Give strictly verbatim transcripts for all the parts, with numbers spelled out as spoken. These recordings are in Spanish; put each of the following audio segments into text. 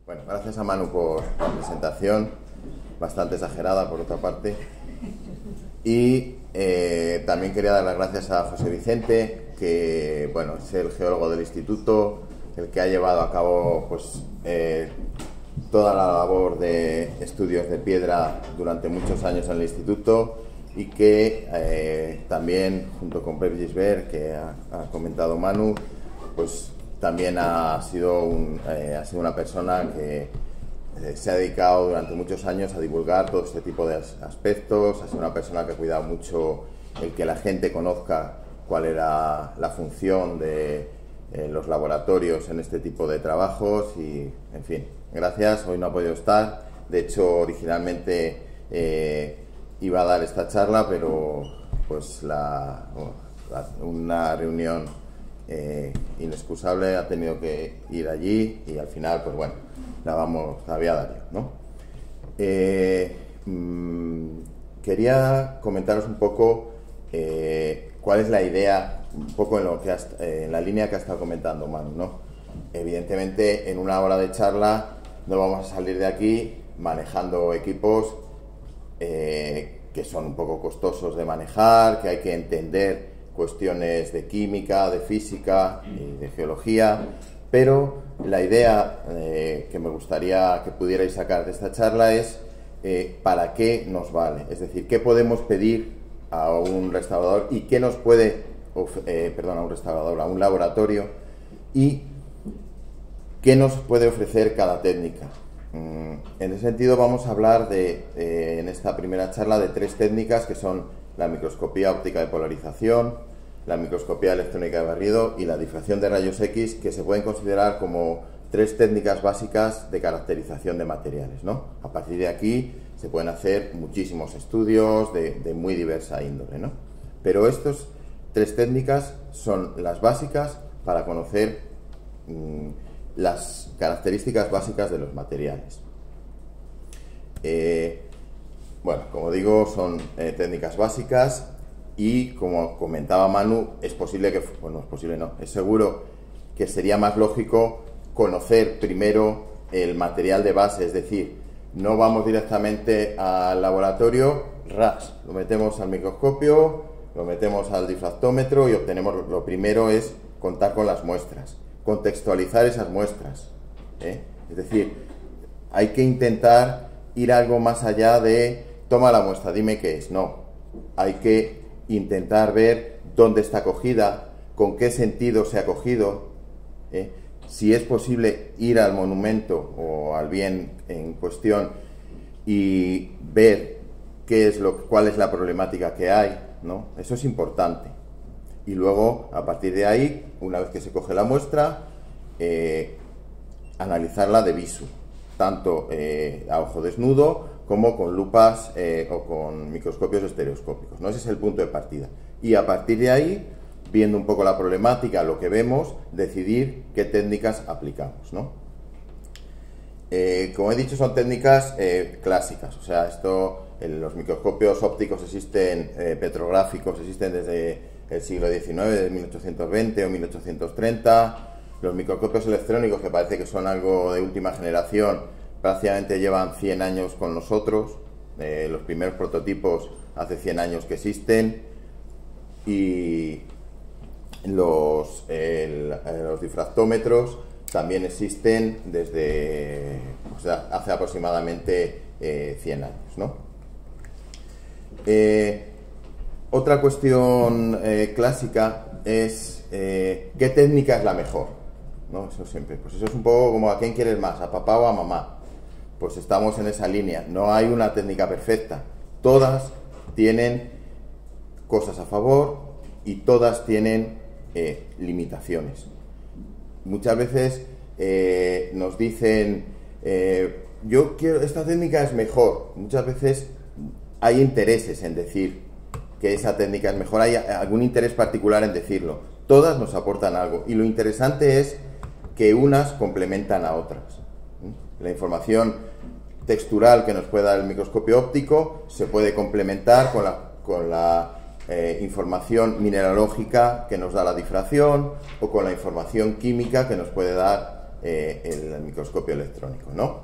Bueno, gracias a Manu por la presentación, bastante exagerada por otra parte. Y eh, también quería dar las gracias a José Vicente, que bueno, es el geólogo del instituto, el que ha llevado a cabo pues, eh, toda la labor de estudios de piedra durante muchos años en el instituto y que eh, también, junto con Pep Gisbert, que ha, ha comentado Manu, pues también ha sido, un, eh, ha sido una persona que eh, se ha dedicado durante muchos años a divulgar todo este tipo de aspectos. Ha sido una persona que ha cuidado mucho el que la gente conozca cuál era la función de eh, los laboratorios en este tipo de trabajos y, en fin, gracias. Hoy no ha podido estar. De hecho, originalmente eh, iba a dar esta charla, pero pues la, la, una reunión Eh, inexcusable ha tenido que ir allí y al final, pues bueno, la vamos, la voy a dar yo, ¿no? Eh, mmm, quería comentaros un poco eh, cuál es la idea, un poco en, lo que has, eh, en la línea que ha estado comentando Manu, ¿no? Evidentemente, en una hora de charla no vamos a salir de aquí manejando equipos eh, que son un poco costosos de manejar, que hay que entender cuestiones de química, de física y de geología, pero la idea eh, que me gustaría que pudierais sacar de esta charla es eh, para qué nos vale, es decir, qué podemos pedir a un restaurador y qué nos puede, eh, perdón, a un restaurador, a un laboratorio y qué nos puede ofrecer cada técnica. Mm, en ese sentido vamos a hablar de, eh, en esta primera charla de tres técnicas que son la microscopía óptica de polarización, la microscopía electrónica de barrido y la difracción de rayos X, que se pueden considerar como tres técnicas básicas de caracterización de materiales, ¿no? A partir de aquí se pueden hacer muchísimos estudios de, de muy diversa índole, ¿no? Pero estas tres técnicas son las básicas para conocer mmm, las características básicas de los materiales. Eh, Bueno, como digo, son eh, técnicas básicas y, como comentaba Manu, es posible que, bueno, es posible no, es seguro que sería más lógico conocer primero el material de base, es decir, no vamos directamente al laboratorio, ras, lo metemos al microscopio, lo metemos al difractómetro y obtenemos, lo primero es contar con las muestras, contextualizar esas muestras, ¿eh? Es decir, hay que intentar ir algo más allá de toma la muestra, dime qué es. No, hay que intentar ver dónde está cogida, con qué sentido se ha cogido, ¿eh? Si es posible ir al monumento o al bien en cuestión y ver qué es lo, cuál es la problemática que hay, ¿no? Eso es importante. Y luego, a partir de ahí, una vez que se coge la muestra, eh, analizarla de visu, tanto eh, a ojo desnudo como con lupas eh, o con microscopios estereoscópicos, ¿no? Ese es el punto de partida. Y a partir de ahí, viendo un poco la problemática, lo que vemos, decidir qué técnicas aplicamos, ¿no? Eh, como he dicho, son técnicas eh, clásicas, o sea, esto, en los microscopios ópticos existen, eh, petrográficos existen desde el siglo diecinueve, de mil ochocientos veinte o mil ochocientos treinta. Los microscopios electrónicos, que parece que son algo de última generación, prácticamente llevan cien años con nosotros. Eh, los primeros prototipos hace cien años que existen y los, el, los difractómetros también existen desde, o sea, hace aproximadamente eh, cien años, ¿no? Eh, otra cuestión eh, clásica es eh, ¿qué técnica es la mejor? ¿No? Eso siempre, pues eso es un poco como a quién quieres más, a papá o a mamá. Pues estamos en esa línea, no hay una técnica perfecta, todas tienen cosas a favor y todas tienen eh, limitaciones. Muchas veces eh, nos dicen eh, yo quiero, esta técnica es mejor, muchas veces hay intereses en decir que esa técnica es mejor, hay algún interés particular en decirlo, todas nos aportan algo y lo interesante es que unas complementan a otras. La información textural que nos puede dar el microscopio óptico se puede complementar con la, con la eh, información mineralógica que nos da la difracción o con la información química que nos puede dar eh, el microscopio electrónico, ¿no?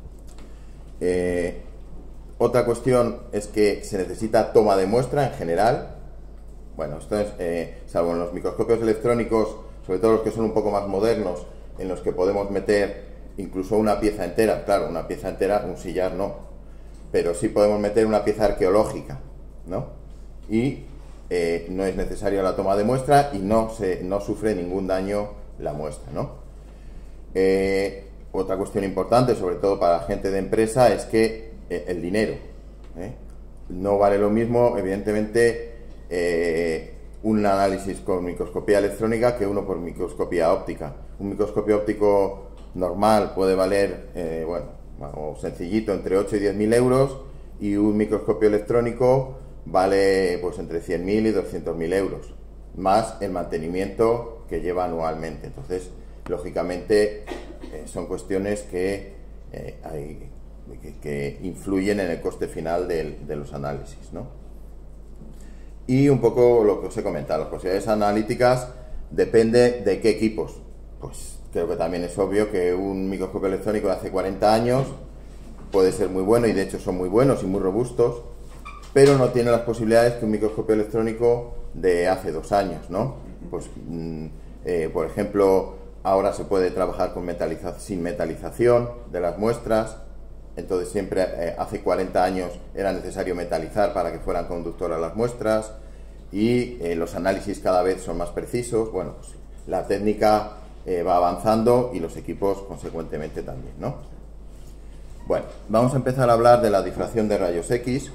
Eh, otra cuestión es que se necesita toma de muestra en general. Bueno, esto es, eh, salvo en los microscopios electrónicos, sobre todo los que son un poco más modernos, en los que podemos meter incluso una pieza entera, claro, una pieza entera, un sillar no, pero sí podemos meter una pieza arqueológica, ¿no? Y eh, no es necesaria la toma de muestra y no, se, no sufre ningún daño la muestra, ¿no? Eh, otra cuestión importante, sobre todo para la gente de empresa, es que eh, el dinero, ¿eh? No vale lo mismo, evidentemente, eh, un análisis con microscopía electrónica que uno por microscopía óptica. Un microscopio óptico normal puede valer, eh, bueno, o sencillito, entre ocho y diez mil euros, y un microscopio electrónico vale pues entre cien mil y doscientos mil euros, más el mantenimiento que lleva anualmente. Entonces, lógicamente, eh, son cuestiones que, eh, hay, que, que influyen en el coste final de, de los análisis, ¿no? Y un poco lo que os he comentado, las posibilidades analíticas depende de qué equipos. Pues creo que también es obvio que un microscopio electrónico de hace cuarenta años puede ser muy bueno, y de hecho son muy buenos y muy robustos, pero no tiene las posibilidades que un microscopio electrónico de hace dos años, ¿no? Pues, mm, eh, por ejemplo, ahora se puede trabajar con metaliza- sin metalización de las muestras. Entonces siempre, eh, hace cuarenta años era necesario metalizar para que fueran conductoras las muestras, y eh, los análisis cada vez son más precisos. Bueno, pues la técnica eh, va avanzando y los equipos consecuentemente también, ¿no? Bueno, vamos a empezar a hablar de la difracción de rayos X,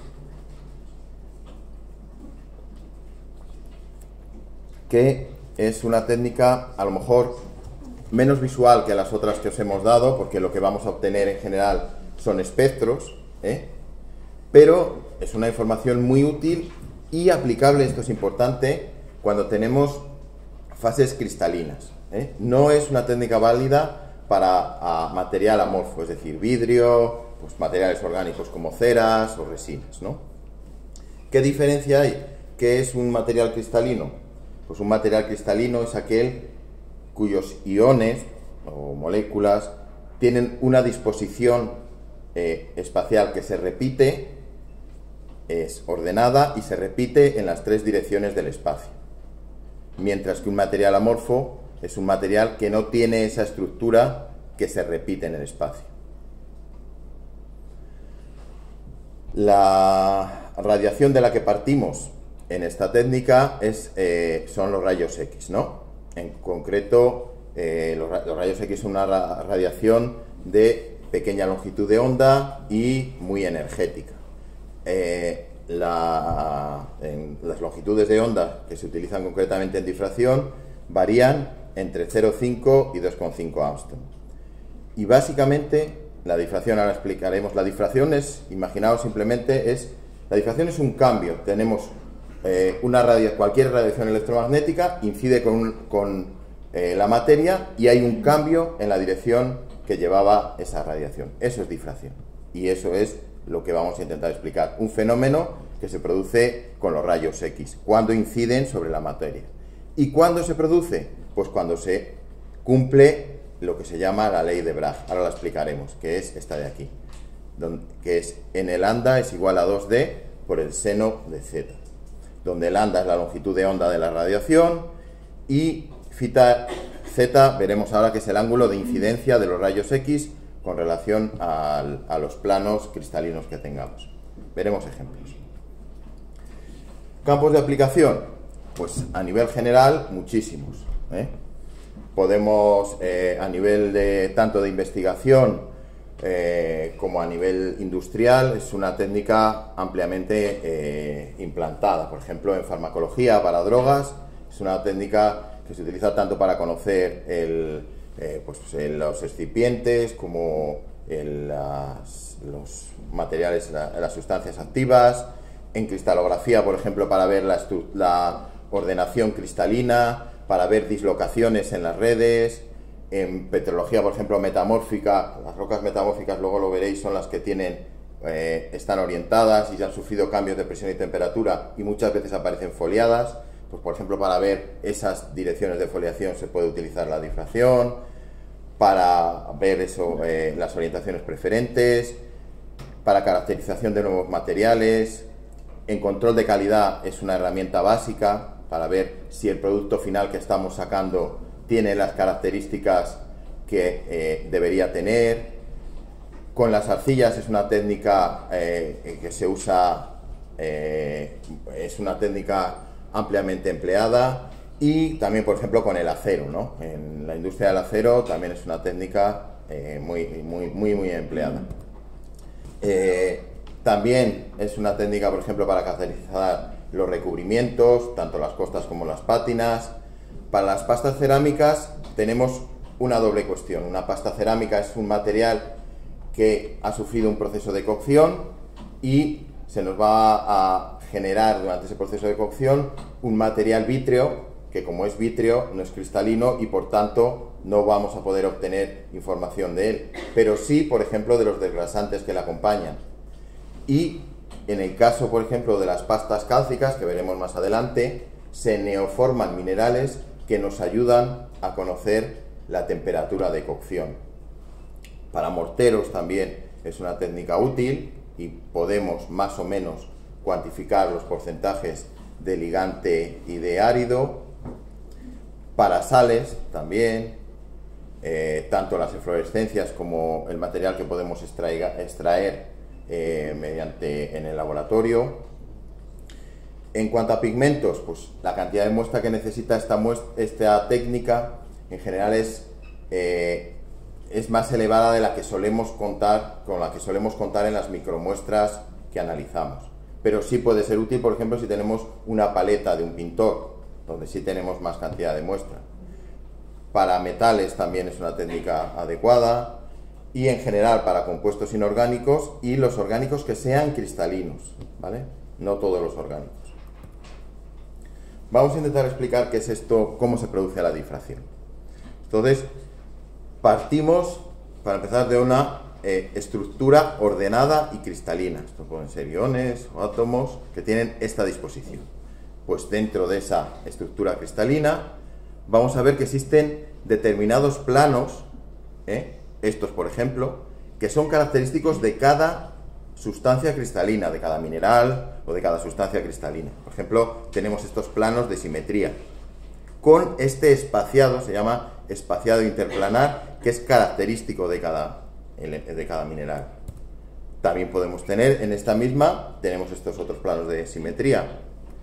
que es una técnica a lo mejor menos visual que las otras que os hemos dado, porque lo que vamos a obtener en general son espectros, ¿eh? Pero es una información muy útil y aplicable, esto es importante, cuando tenemos fases cristalinas, ¿eh? No es una técnica válida para material amorfo, es decir, vidrio, pues materiales orgánicos como ceras o resinas, ¿no? ¿Qué diferencia hay? ¿Qué es un material cristalino? Pues un material cristalino es aquel cuyos iones o moléculas tienen una disposición eh, espacial que se repite, es ordenada y se repite en las tres direcciones del espacio. Mientras que un material amorfo es un material que no tiene esa estructura que se repite en el espacio. La radiación de la que partimos en esta técnica es, eh, son los rayos X, ¿no? En concreto, eh, los, los rayos X son una ra radiación de pequeña longitud de onda y muy energética. Eh, la, en, las longitudes de onda que se utilizan concretamente en difracción varían entre cero coma cinco y dos coma cinco Armstrong. Y básicamente la difracción, ahora explicaremos, la difracción es, imaginaos simplemente, es, la difracción es un cambio. Tenemos eh, una radio, cualquier radiación electromagnética incide con, con eh, la materia, y hay un cambio en la dirección que llevaba esa radiación. Eso es difracción, y eso es lo que vamos a intentar explicar. Un fenómeno que se produce con los rayos X, cuando inciden sobre la materia. ¿Y cuándo se produce? Pues cuando se cumple lo que se llama la ley de Bragg. Ahora la explicaremos, que es esta de aquí, donde, que es n lambda es igual a dos d por el seno de z, donde lambda es la longitud de onda de la radiación y fita z, veremos ahora que es el ángulo de incidencia de los rayos X con relación al, a los planos cristalinos que tengamos. Veremos ejemplos. Campos de aplicación, pues a nivel general muchísimos, ¿eh? Podemos, eh, a nivel de tanto de investigación eh, como a nivel industrial, es una técnica ampliamente eh, implantada. Por ejemplo, en farmacología para drogas, es una técnica que se utiliza tanto para conocer el, eh, pues, el, los excipientes como el, las, los materiales, la, las sustancias activas. En cristalografía, por ejemplo, para ver la, la ordenación cristalina, para ver dislocaciones en las redes. En petrología, por ejemplo, metamórfica, las rocas metamórficas, luego lo veréis, son las que tienen, eh, están orientadas y ya han sufrido cambios de presión y temperatura y muchas veces aparecen foliadas. Pues, por ejemplo, para ver esas direcciones de foliación se puede utilizar la difracción. para ver eso, eh, las orientaciones preferentes, para caracterización de nuevos materiales. En control de calidad es una herramienta básica para ver si el producto final que estamos sacando tiene las características que eh, debería tener. Con las arcillas es una técnica eh, que se usa, eh, es una técnica ampliamente empleada. Y también, por ejemplo, con el acero, ¿no? En la industria del acero también es una técnica eh, muy, muy, muy, muy empleada. Eh, también es una técnica, por ejemplo, para caracterizar los recubrimientos, tanto las costas como las pátinas. Para las pastas cerámicas tenemos una doble cuestión. Una pasta cerámica es un material que ha sufrido un proceso de cocción y se nos va a generar durante ese proceso de cocción un material vítreo, que como es vítreo no es cristalino y por tanto no vamos a poder obtener información de él, pero sí, por ejemplo, de los desgrasantes que le acompañan. Y en el caso, por ejemplo, de las pastas cálcicas, que veremos más adelante, se neoforman minerales que nos ayudan a conocer la temperatura de cocción. Para morteros también es una técnica útil y podemos más o menos cuantificar los porcentajes de ligante y de árido. Para sales también, eh, tanto las eflorescencias como el material que podemos extraer, extraer eh, mediante en el laboratorio. En cuanto a pigmentos, pues la cantidad de muestra que necesita esta, muestra, esta técnica en general es, eh, es más elevada de la que solemos contar, con la que solemos contar en las micromuestras que analizamos. Pero sí puede ser útil, por ejemplo, si tenemos una paleta de un pintor, donde sí tenemos más cantidad de muestra. Para metales también es una técnica adecuada y en general para compuestos inorgánicos y los orgánicos que sean cristalinos, ¿vale? No todos los orgánicos. Vamos a intentar explicar qué es esto, cómo se produce la difracción. Entonces, partimos, para empezar, de una eh, estructura ordenada y cristalina. Esto pueden ser iones o átomos que tienen esta disposición. Pues dentro de esa estructura cristalina vamos a ver que existen determinados planos, ¿eh? estos por ejemplo, que son característicos de cada sustancia cristalina, de cada mineral o de cada sustancia cristalina. Por ejemplo, tenemos estos planos de simetría. Con este espaciado, se llama espaciado interplanar, que es característico de cada, de cada mineral. También podemos tener en esta misma, tenemos estos otros planos de simetría,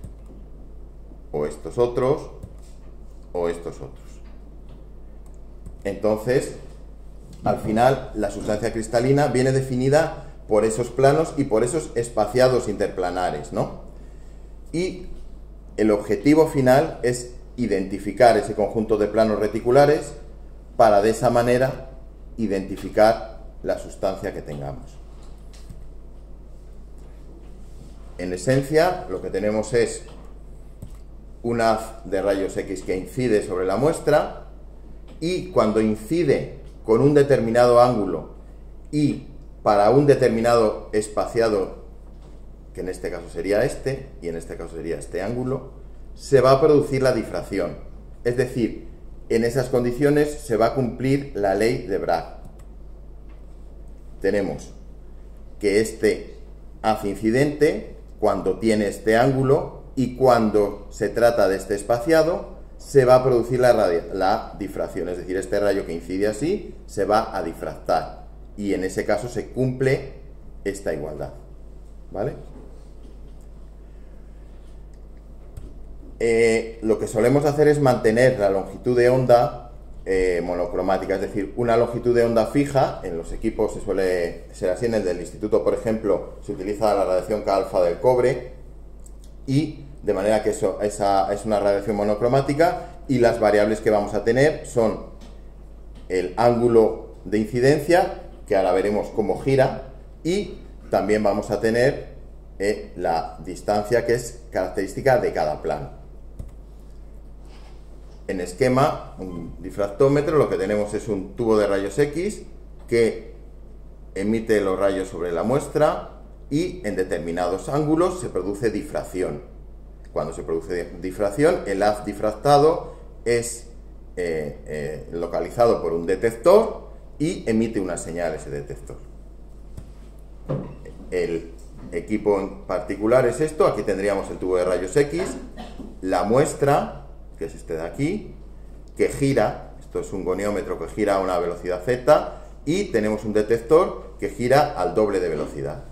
o estos otros, o estos otros. Entonces, al final, la sustancia cristalina viene definida por esos planos y por esos espaciados interplanares, ¿no? Y el objetivo final es identificar ese conjunto de planos reticulares para de esa manera identificar la sustancia que tengamos. En esencia, lo que tenemos es un haz de rayos X que incide sobre la muestra y cuando incide con un determinado ángulo y para un determinado espaciado, que en este caso sería este y en este caso sería este ángulo, se va a producir la difracción. Es decir, en esas condiciones se va a cumplir la ley de Bragg. Tenemos que este haz incidente, cuando tiene este ángulo, y cuando se trata de este espaciado, se va a producir la, la difracción, es decir, este rayo que incide así se va a difractar y en ese caso se cumple esta igualdad, ¿vale? Eh, lo que solemos hacer es mantener la longitud de onda eh, monocromática, es decir, una longitud de onda fija. En los equipos se suele ser así, en el del instituto, por ejemplo, se utiliza la radiación K alfa del cobre, y de manera que eso, esa es una radiación monocromática, y las variables que vamos a tener son el ángulo de incidencia, que ahora veremos cómo gira, y también vamos a tener eh, la distancia, que es característica de cada plano. En esquema, un difractómetro, lo que tenemos es un tubo de rayos X que emite los rayos sobre la muestra y en determinados ángulos se produce difracción. Cuando se produce difracción, el haz difractado es eh, eh, localizado por un detector y emite una señal ese detector. El equipo en particular es esto. Aquí tendríamos el tubo de rayos X, la muestra, que es este de aquí, que gira. Esto es un goniómetro que gira a una velocidad z, y tenemos un detector que gira al doble de velocidad.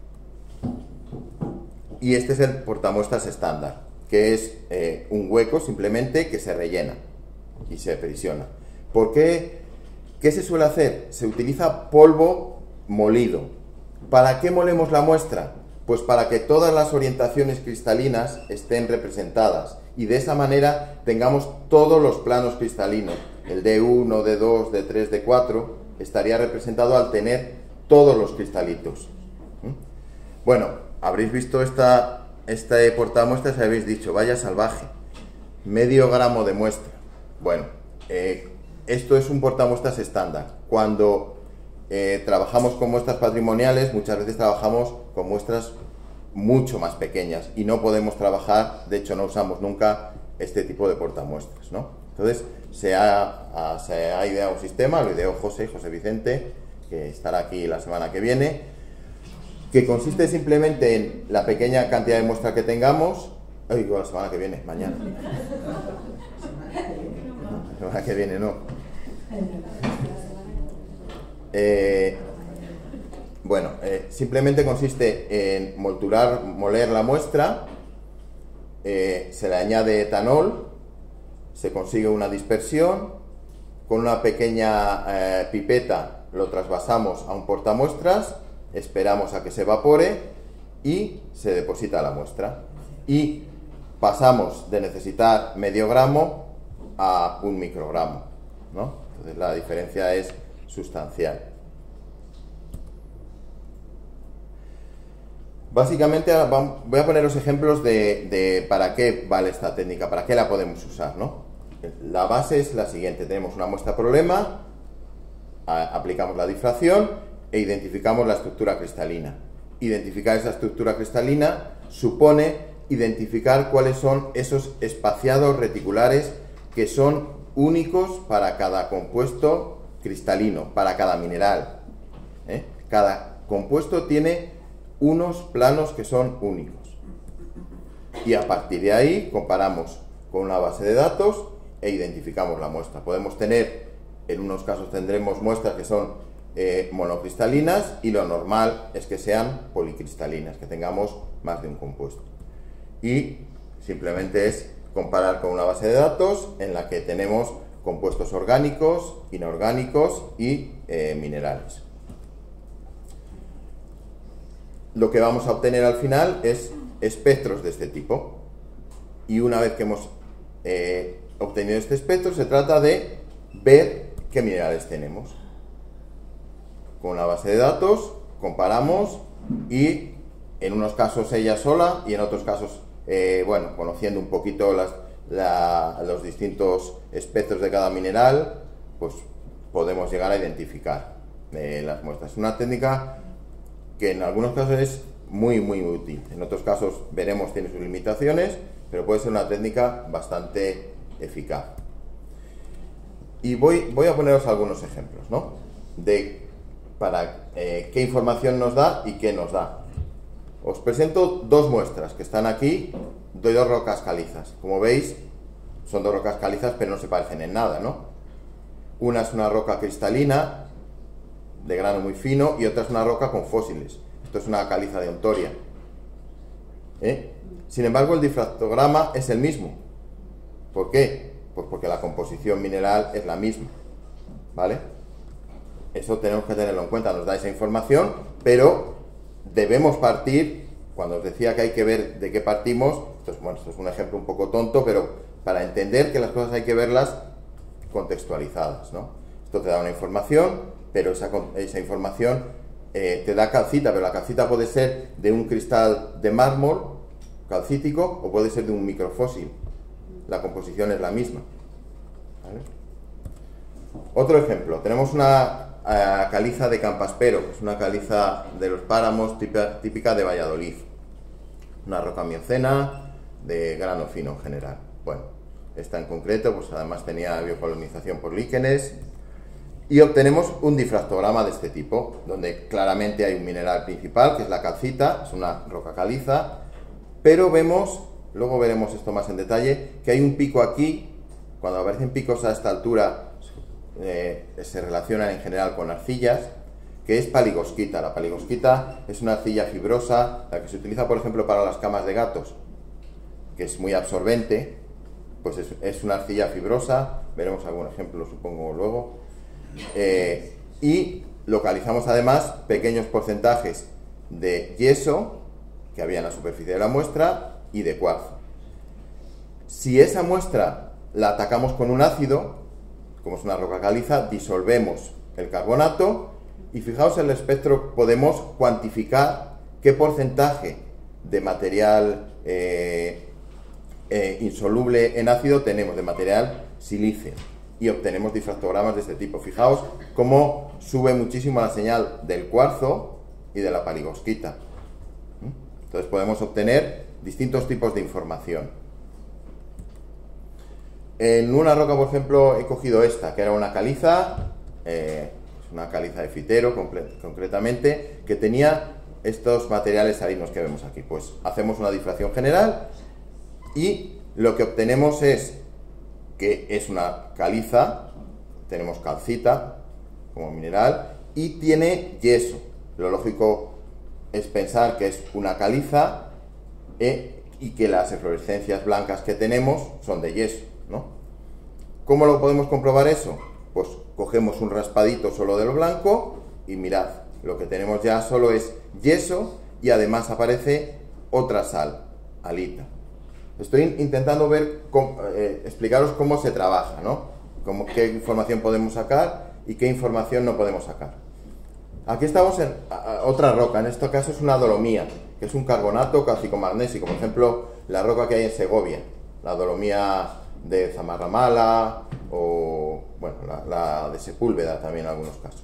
Y este es el portamuestras estándar, que es eh, un hueco simplemente que se rellena y se presiona. ¿Por qué? ¿Qué se suele hacer? Se utiliza polvo molido. ¿Para qué molemos la muestra? Pues para que todas las orientaciones cristalinas estén representadas y de esa manera tengamos todos los planos cristalinos. El D uno, D dos, D tres, D cuatro estaría representado al tener todos los cristalitos. ¿Mm? Bueno, habréis visto esta, este portamuestras y habéis dicho, vaya salvaje, medio gramo de muestra. Bueno, eh, esto es un portamuestras estándar. Cuando eh, trabajamos con muestras patrimoniales, muchas veces trabajamos con muestras mucho más pequeñas y no podemos trabajar, de hecho no usamos nunca este tipo de portamuestras, ¿no? Entonces se ha, se ha ideado un sistema, lo ideó José, José Vicente, que estará aquí la semana que viene, que consiste simplemente en la pequeña cantidad de muestra que tengamos. Ay, digo, la semana que viene, mañana. La semana que viene no. Eh, bueno, eh, simplemente consiste en molturar, moler la muestra, eh, se le añade etanol, se consigue una dispersión, con una pequeña eh, pipeta lo trasvasamos a un portamuestras, esperamos a que se evapore y se deposita la muestra. Y pasamos de necesitar medio gramo a un microgramo, ¿no? Entonces la diferencia es sustancial. Básicamente voy a poneros ejemplos de, de para qué vale esta técnica, para qué la podemos usar, ¿no? La base es la siguiente: tenemos una muestra problema, a, aplicamos la difracción e identificamos la estructura cristalina. Identificar esa estructura cristalina supone identificar cuáles son esos espaciados reticulares que son únicos para cada compuesto cristalino, para cada mineral, ¿eh? Cada compuesto tiene unos planos que son únicos. Y a partir de ahí comparamos con una base de datos e identificamos la muestra. Podemos tener, en unos casos tendremos muestras que son eh, monocristalinas, y lo normal es que sean policristalinas, que tengamos más de un compuesto. Y simplemente es comparar con una base de datos en la que tenemos compuestos orgánicos, inorgánicos y eh, minerales. Lo que vamos a obtener al final es espectros de este tipo. Y una vez que hemos eh, obtenido este espectro, se trata de ver qué minerales tenemos. Con una base de datos comparamos, y en unos casos ella sola y en otros casos, eh, bueno, conociendo un poquito las, la, los distintos espectros de cada mineral, pues podemos llegar a identificar eh, las muestras. Es una técnica que en algunos casos es muy muy útil, en otros casos veremos tiene sus limitaciones, pero puede ser una técnica bastante eficaz. Y voy, voy a poneros algunos ejemplos, ¿no? De para eh, qué información nos da y qué nos da. Os presento dos muestras que están aquí, de dos rocas calizas. Como veis, son dos rocas calizas, pero no se parecen en nada, ¿no? Una es una roca cristalina de grano muy fino y otra es una roca con fósiles. Esto es una caliza de Ontoria, ¿eh? Sin embargo, el difractograma es el mismo. ¿Por qué? Pues porque la composición mineral es la misma, ¿vale? Eso tenemos que tenerlo en cuenta, nos da esa información, pero debemos partir, cuando os decía que hay que ver de qué partimos, esto es, bueno, esto es un ejemplo un poco tonto, pero para entender que las cosas hay que verlas contextualizadas, ¿no? Esto te da una información, pero esa, esa información eh, te da calcita, pero la calcita puede ser de un cristal de mármol calcítico o puede ser de un microfósil. La composición es la misma, ¿vale? Otro ejemplo, tenemos una uh, caliza de Campaspero, que es una caliza de los páramos típica, típica de Valladolid. Una roca miocena de grano fino en general. Bueno, esta en concreto, pues además tenía biocolonización por líquenes, y obtenemos un difractograma de este tipo, donde claramente hay un mineral principal, que es la calcita, es una roca caliza, pero vemos, luego veremos esto más en detalle, que hay un pico aquí. Cuando aparecen picos a esta altura, eh, se relacionan en general con arcillas, que es paligosquita. La paligosquita es una arcilla fibrosa, la que se utiliza, por ejemplo, para las camas de gatos, que es muy absorbente, pues es, es una arcilla fibrosa, veremos algún ejemplo, supongo, luego. Eh, y localizamos además pequeños porcentajes de yeso que había en la superficie de la muestra y de cuarzo. Si esa muestra la atacamos con un ácido, como es una roca caliza, disolvemos el carbonato y fijaos en el espectro, podemos cuantificar qué porcentaje de material eh, eh, insoluble en ácido tenemos, de material silíceo, y obtenemos difractogramas de este tipo. Fijaos cómo sube muchísimo la señal del cuarzo y de la paligosquita. Entonces podemos obtener distintos tipos de información. En una roca, por ejemplo, he cogido esta, que era una caliza, eh, una caliza de fitero concretamente, que tenía estos materiales salinos que vemos aquí. Pues hacemos una difracción general y lo que obtenemos es que es una caliza, tenemos calcita como mineral y tiene yeso. Lo lógico es pensar que es una caliza eh, y que las eflorescencias blancas que tenemos son de yeso, ¿no? ¿Cómo lo podemos comprobar eso? Pues cogemos un raspadito solo de lo blanco y mirad, lo que tenemos ya solo es yeso y además aparece otra sal, halita. Estoy intentando ver, cómo, eh, explicaros cómo se trabaja, ¿no? Cómo, qué información podemos sacar y qué información no podemos sacar. Aquí estamos en a, a, otra roca, en este caso es una dolomía, que es un carbonato calcico-magnésico, por ejemplo, la roca que hay en Segovia, la dolomía de Zamarramala o, bueno, la, la de Sepúlveda también en algunos casos.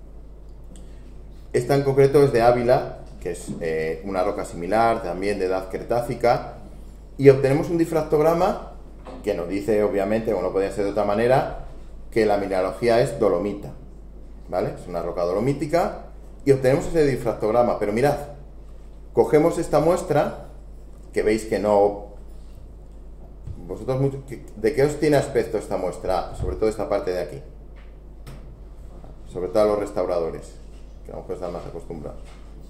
Esta en concreto es de Ávila, que es eh, una roca similar, también de edad cretácica, y obtenemos un difractograma que nos dice, obviamente, como no podía ser de otra manera, que la mineralogía es dolomita, ¿vale? Es una roca dolomítica y obtenemos ese difractograma, pero mirad, cogemos esta muestra, que veis que no... Vosotros, ¿de qué os tiene aspecto esta muestra, sobre todo esta parte de aquí? Sobre todo a los restauradores, que a lo mejor están más acostumbrados.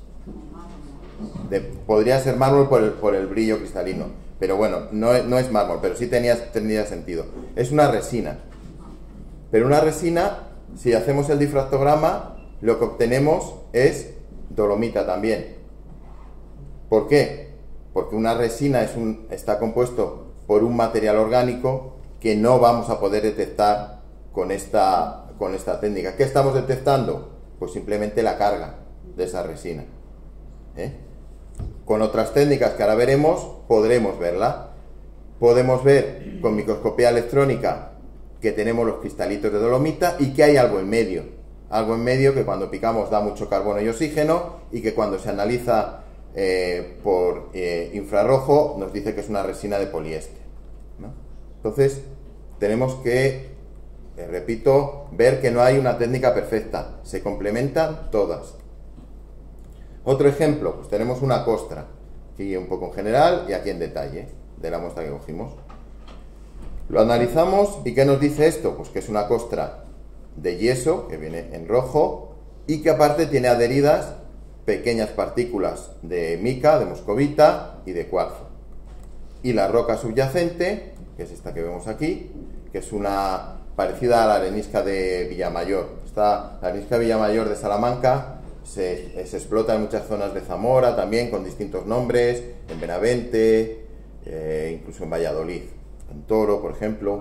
De, podría ser mármol por el, por el brillo cristalino, pero bueno, no, es, no es mármol, pero sí tenía, tendría sentido. Es una resina, pero una resina, si hacemos el difractograma, lo que obtenemos es dolomita también. ¿Por qué? Porque una resina es un, está compuesto por un material orgánico que no vamos a poder detectar con esta, con esta técnica. ¿Qué estamos detectando? Pues simplemente la carga de esa resina. ¿Eh? Con otras técnicas que ahora veremos, podremos verla. Podemos ver con microscopía electrónica que tenemos los cristalitos de dolomita y que hay algo en medio. Algo en medio que cuando picamos da mucho carbono y oxígeno y que cuando se analiza eh, por eh, infrarrojo nos dice que es una resina de poliéster, ¿no? Entonces, tenemos que, eh, repito, ver que no hay una técnica perfecta. Se complementan todas. Otro ejemplo, pues tenemos una costra, aquí un poco en general y aquí en detalle, de la muestra que cogimos. Lo analizamos y ¿qué nos dice esto? Pues que es una costra de yeso, que viene en rojo, y que aparte tiene adheridas pequeñas partículas de mica, de moscovita y de cuarzo. Y la roca subyacente, que es esta que vemos aquí, que es una parecida a la arenisca de Villamayor. Esta, la arenisca de Villamayor de Salamanca se, se explota en muchas zonas de Zamora también con distintos nombres, en Benavente, eh, incluso en Valladolid, en Toro, por ejemplo.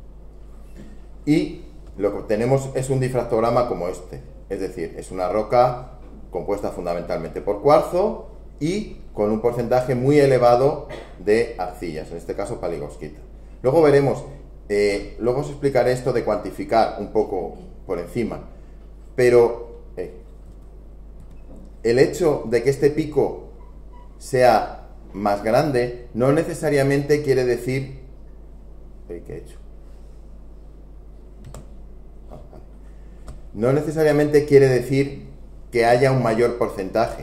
Y lo que obtenemos es un difractograma como este, es decir, es una roca compuesta fundamentalmente por cuarzo y con un porcentaje muy elevado de arcillas, en este caso paligosquita. Luego veremos, eh, luego os explicaré esto de cuantificar un poco por encima, pero eh, el hecho de que este pico sea más grande no necesariamente quiere decir ¿Qué he hecho? Ah, vale. No necesariamente quiere decir que haya un mayor porcentaje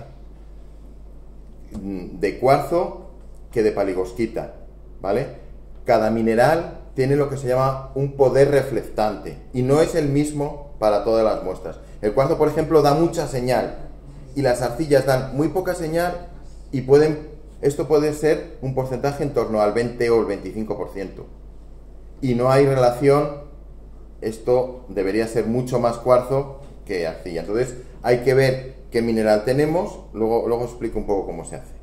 de cuarzo que de paligosquita, ¿vale? Cada mineral tiene lo que se llama un poder reflectante y no es el mismo para todas las muestras. El cuarzo, por ejemplo, da mucha señal y las arcillas dan muy poca señal y pueden, esto puede ser un porcentaje en torno al veinte o el veinticinco por ciento. Y no hay relación, esto debería ser mucho más cuarzo que arcilla. Entonces hay que ver qué mineral tenemos, luego, luego explico un poco cómo se hace,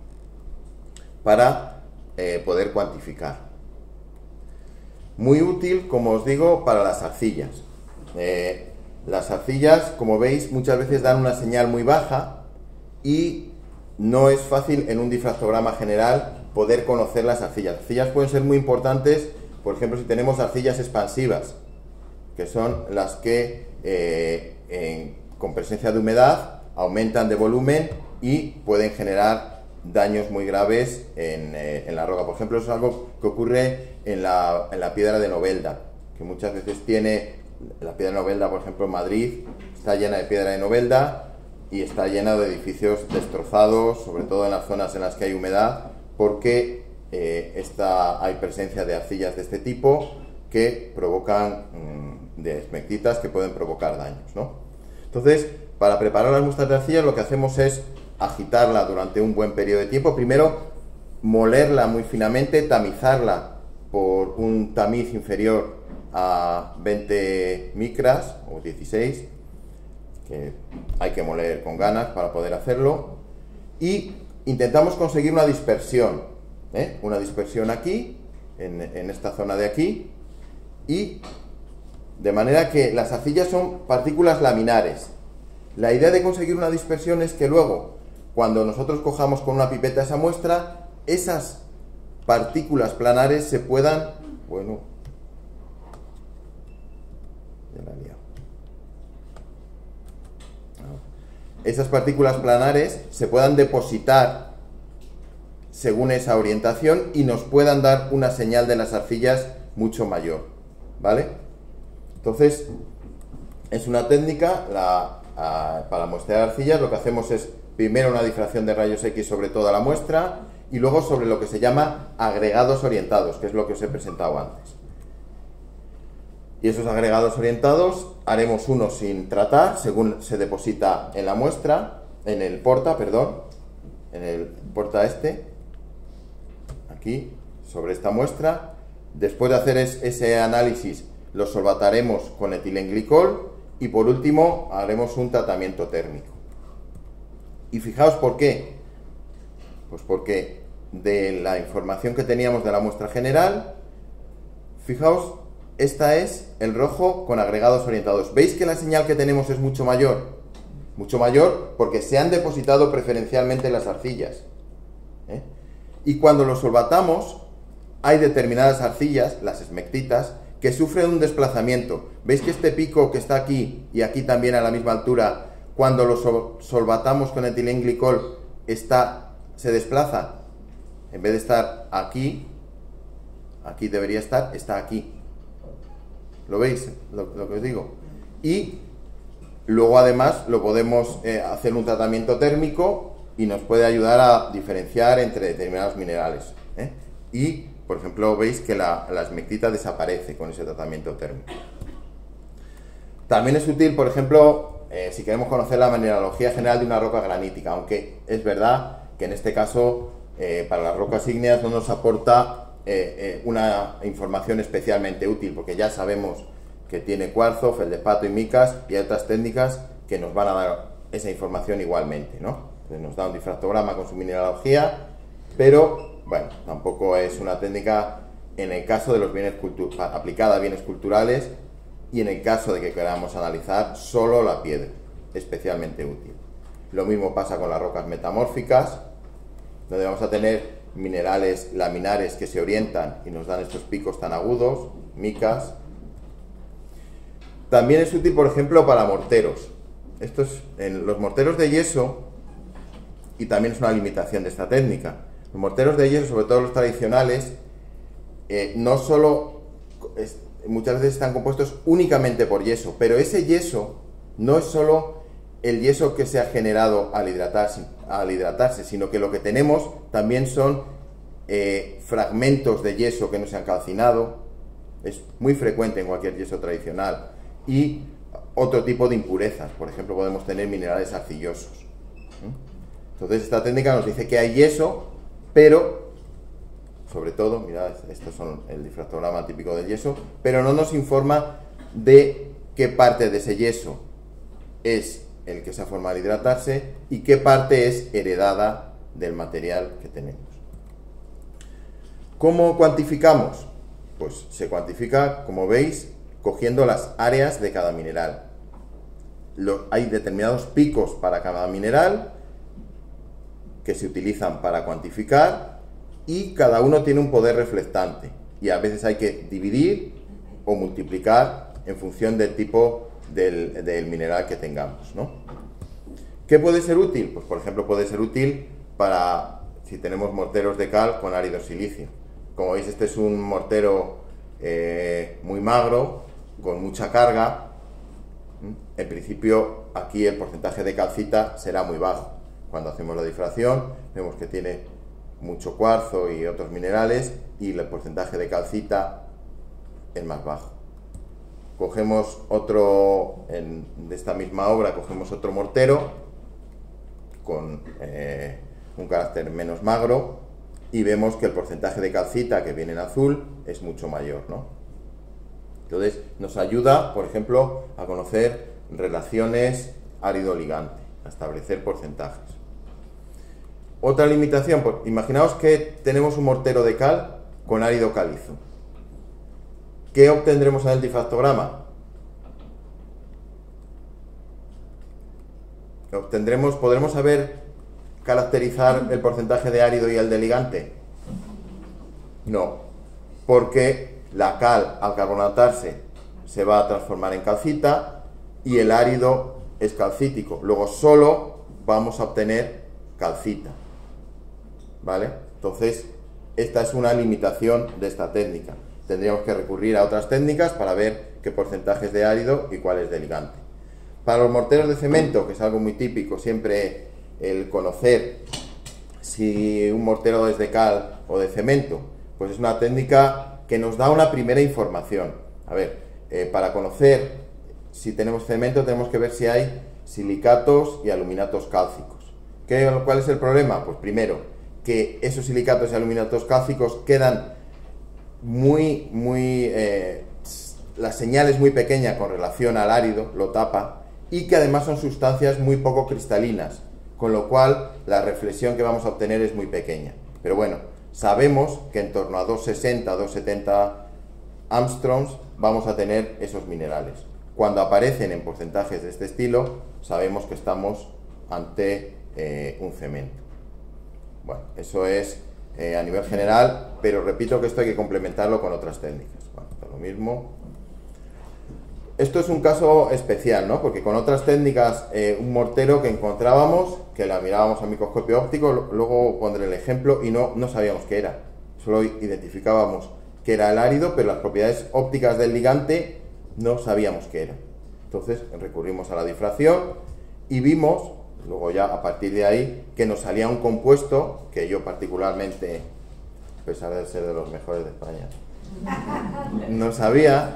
para eh, poder cuantificar. Muy útil, como os digo, para las arcillas. Eh, las arcillas, como veis, muchas veces dan una señal muy baja y no es fácil en un difractograma general poder conocer las arcillas. Las arcillas pueden ser muy importantes, por ejemplo, si tenemos arcillas expansivas, que son las que eh, en, con presencia de humedad aumentan de volumen y pueden generar daños muy graves en, eh, en la roca. Por ejemplo, eso es algo que ocurre en la, en la piedra de Novelda, que muchas veces tiene, la piedra de Novelda, por ejemplo, en Madrid, está llena de piedra de Novelda y está llena de edificios destrozados, sobre todo en las zonas en las que hay humedad, porque eh, esta, hay presencia de arcillas de este tipo que provocan, mmm, de esmectitas que pueden provocar daños, ¿no? Entonces, para preparar las muestras de arcillas lo que hacemos es agitarla durante un buen periodo de tiempo. Primero, molerla muy finamente, tamizarla por un tamiz inferior a veinte micras o dieciséis, que hay que moler con ganas para poder hacerlo, y intentamos conseguir una dispersión, ¿eh? Una dispersión aquí, en, en esta zona de aquí, y de manera que las arcillas son partículas laminares. La idea de conseguir una dispersión es que luego, cuando nosotros cojamos con una pipeta esa muestra, esas partículas planares se puedan, bueno, ya la he liado. Esas partículas planares se puedan depositar según esa orientación y nos puedan dar una señal de las arcillas mucho mayor, ¿vale? Entonces, es una técnica, la, a, para muestrear arcillas lo que hacemos es primero una difracción de rayos X sobre toda la muestra y luego sobre lo que se llama agregados orientados, que es lo que os he presentado antes. Y esos agregados orientados haremos uno sin tratar, según se deposita en la muestra, en el porta, perdón, en el porta este, aquí, sobre esta muestra. Después de hacer es, ese análisis, lo solvataremos con etilenglicol y por último haremos un tratamiento térmico. Y fijaos por qué. Pues porque de la información que teníamos de la muestra general, fijaos, esta es el rojo con agregados orientados. ¿Veis que la señal que tenemos es mucho mayor? Mucho mayor porque se han depositado preferencialmente las arcillas, ¿eh? Y cuando lo solvatamos, hay determinadas arcillas, las esmectitas, que sufren un desplazamiento. ¿Veis que este pico que está aquí y aquí también a la misma altura, cuando lo sol solvatamos con etilenglicol, está, se desplaza? En vez de estar aquí, aquí debería estar, está aquí. ¿Lo veis? Lo, lo que os digo. Y luego además lo podemos eh, hacer un tratamiento térmico y nos puede ayudar a diferenciar entre determinados minerales, ¿eh? Y, por ejemplo, veis que la, la esmectita desaparece con ese tratamiento térmico. También es útil, por ejemplo, eh, si queremos conocer la mineralogía general de una roca granítica, aunque es verdad que en este caso, eh, para las rocas ígneas no nos aporta Eh, eh, una información especialmente útil, porque ya sabemos que tiene cuarzo, feldspato y micas, y hay otras técnicas que nos van a dar esa información igualmente, ¿no? Entonces nos da un difractograma con su mineralogía, pero bueno, tampoco es una técnica en el caso de los bienes aplicada a bienes culturales y en el caso de que queramos analizar solo la piedra, especialmente útil. Lo mismo pasa con las rocas metamórficas, donde vamos a tener minerales laminares que se orientan y nos dan estos picos tan agudos, micas. También es útil, por ejemplo, para morteros. Estos, en los morteros de yeso, y también es una limitación de esta técnica, los morteros de yeso, sobre todo los tradicionales, eh, no solo es, muchas veces están compuestos únicamente por yeso, pero ese yeso no es solo el yeso que se ha generado al hidratarse, al hidratarse sino que lo que tenemos también son eh, fragmentos de yeso que no se han calcinado, es muy frecuente en cualquier yeso tradicional, y otro tipo de impurezas, por ejemplo podemos tener minerales arcillosos. Entonces esta técnica nos dice que hay yeso, pero sobre todo, mirad, estos son el difractograma típico del yeso, pero no nos informa de qué parte de ese yeso es el que se ha formado al hidratarse y qué parte es heredada del material que tenemos. ¿Cómo cuantificamos? Pues se cuantifica, como veis, cogiendo las áreas de cada mineral. Lo, hay determinados picos para cada mineral que se utilizan para cuantificar y cada uno tiene un poder reflectante y a veces hay que dividir o multiplicar en función del tipo del, del mineral que tengamos, ¿no? ¿Qué puede ser útil? Pues por ejemplo puede ser útil para si tenemos morteros de cal con árido silicio. Como veis, este es un mortero eh, muy magro, con mucha carga. En principio aquí el porcentaje de calcita será muy bajo. Cuando hacemos la difracción vemos que tiene mucho cuarzo y otros minerales y el porcentaje de calcita es más bajo. Cogemos otro, en, de esta misma obra, cogemos otro mortero con eh, un carácter menos magro y vemos que el porcentaje de calcita que viene en azul es mucho mayor, ¿no? Entonces nos ayuda, por ejemplo, a conocer relaciones árido-ligante, a establecer porcentajes. Otra limitación, pues, imaginaos que tenemos un mortero de cal con árido calizo. ¿Qué obtendremos en el difractograma? Obtendremos, ¿podremos saber caracterizar el porcentaje de árido y el de ligante? No, porque la cal al carbonatarse se va a transformar en calcita y el árido es calcítico. Luego solo vamos a obtener calcita, ¿vale? Entonces, esta es una limitación de esta técnica. Tendríamos que recurrir a otras técnicas para ver qué porcentajes de árido y cuál es de ligante. Para los morteros de cemento, que es algo muy típico, siempre el conocer si un mortero es de cal o de cemento, pues es una técnica que nos da una primera información. A ver, eh, para conocer si tenemos cemento tenemos que ver si hay silicatos y aluminatos cálcicos. ¿Qué, ¿Cuál es el problema? Pues primero, que esos silicatos y aluminatos cálcicos quedan muy, muy, eh, la señal es muy pequeña con relación al árido, lo tapa, y que además son sustancias muy poco cristalinas, con lo cual la reflexión que vamos a obtener es muy pequeña. Pero bueno, sabemos que en torno a doscientos sesenta, doscientos setenta Armstrongs vamos a tener esos minerales. Cuando aparecen en porcentajes de este estilo, sabemos que estamos ante eh, un cemento. Bueno, eso es eh, a nivel general, pero repito que esto hay que complementarlo con otras técnicas. Bueno, lo mismo. Esto es un caso especial, ¿no? Porque con otras técnicas, eh, un mortero que encontrábamos, que la mirábamos a microscopio óptico, luego pondré el ejemplo, y no, no sabíamos qué era. Solo identificábamos que era el árido, pero las propiedades ópticas del ligante no sabíamos qué era. Entonces recurrimos a la difracción y vimos, luego ya a partir de ahí, que nos salía un compuesto que yo particularmente, a pesar de ser de los mejores de España, no sabía.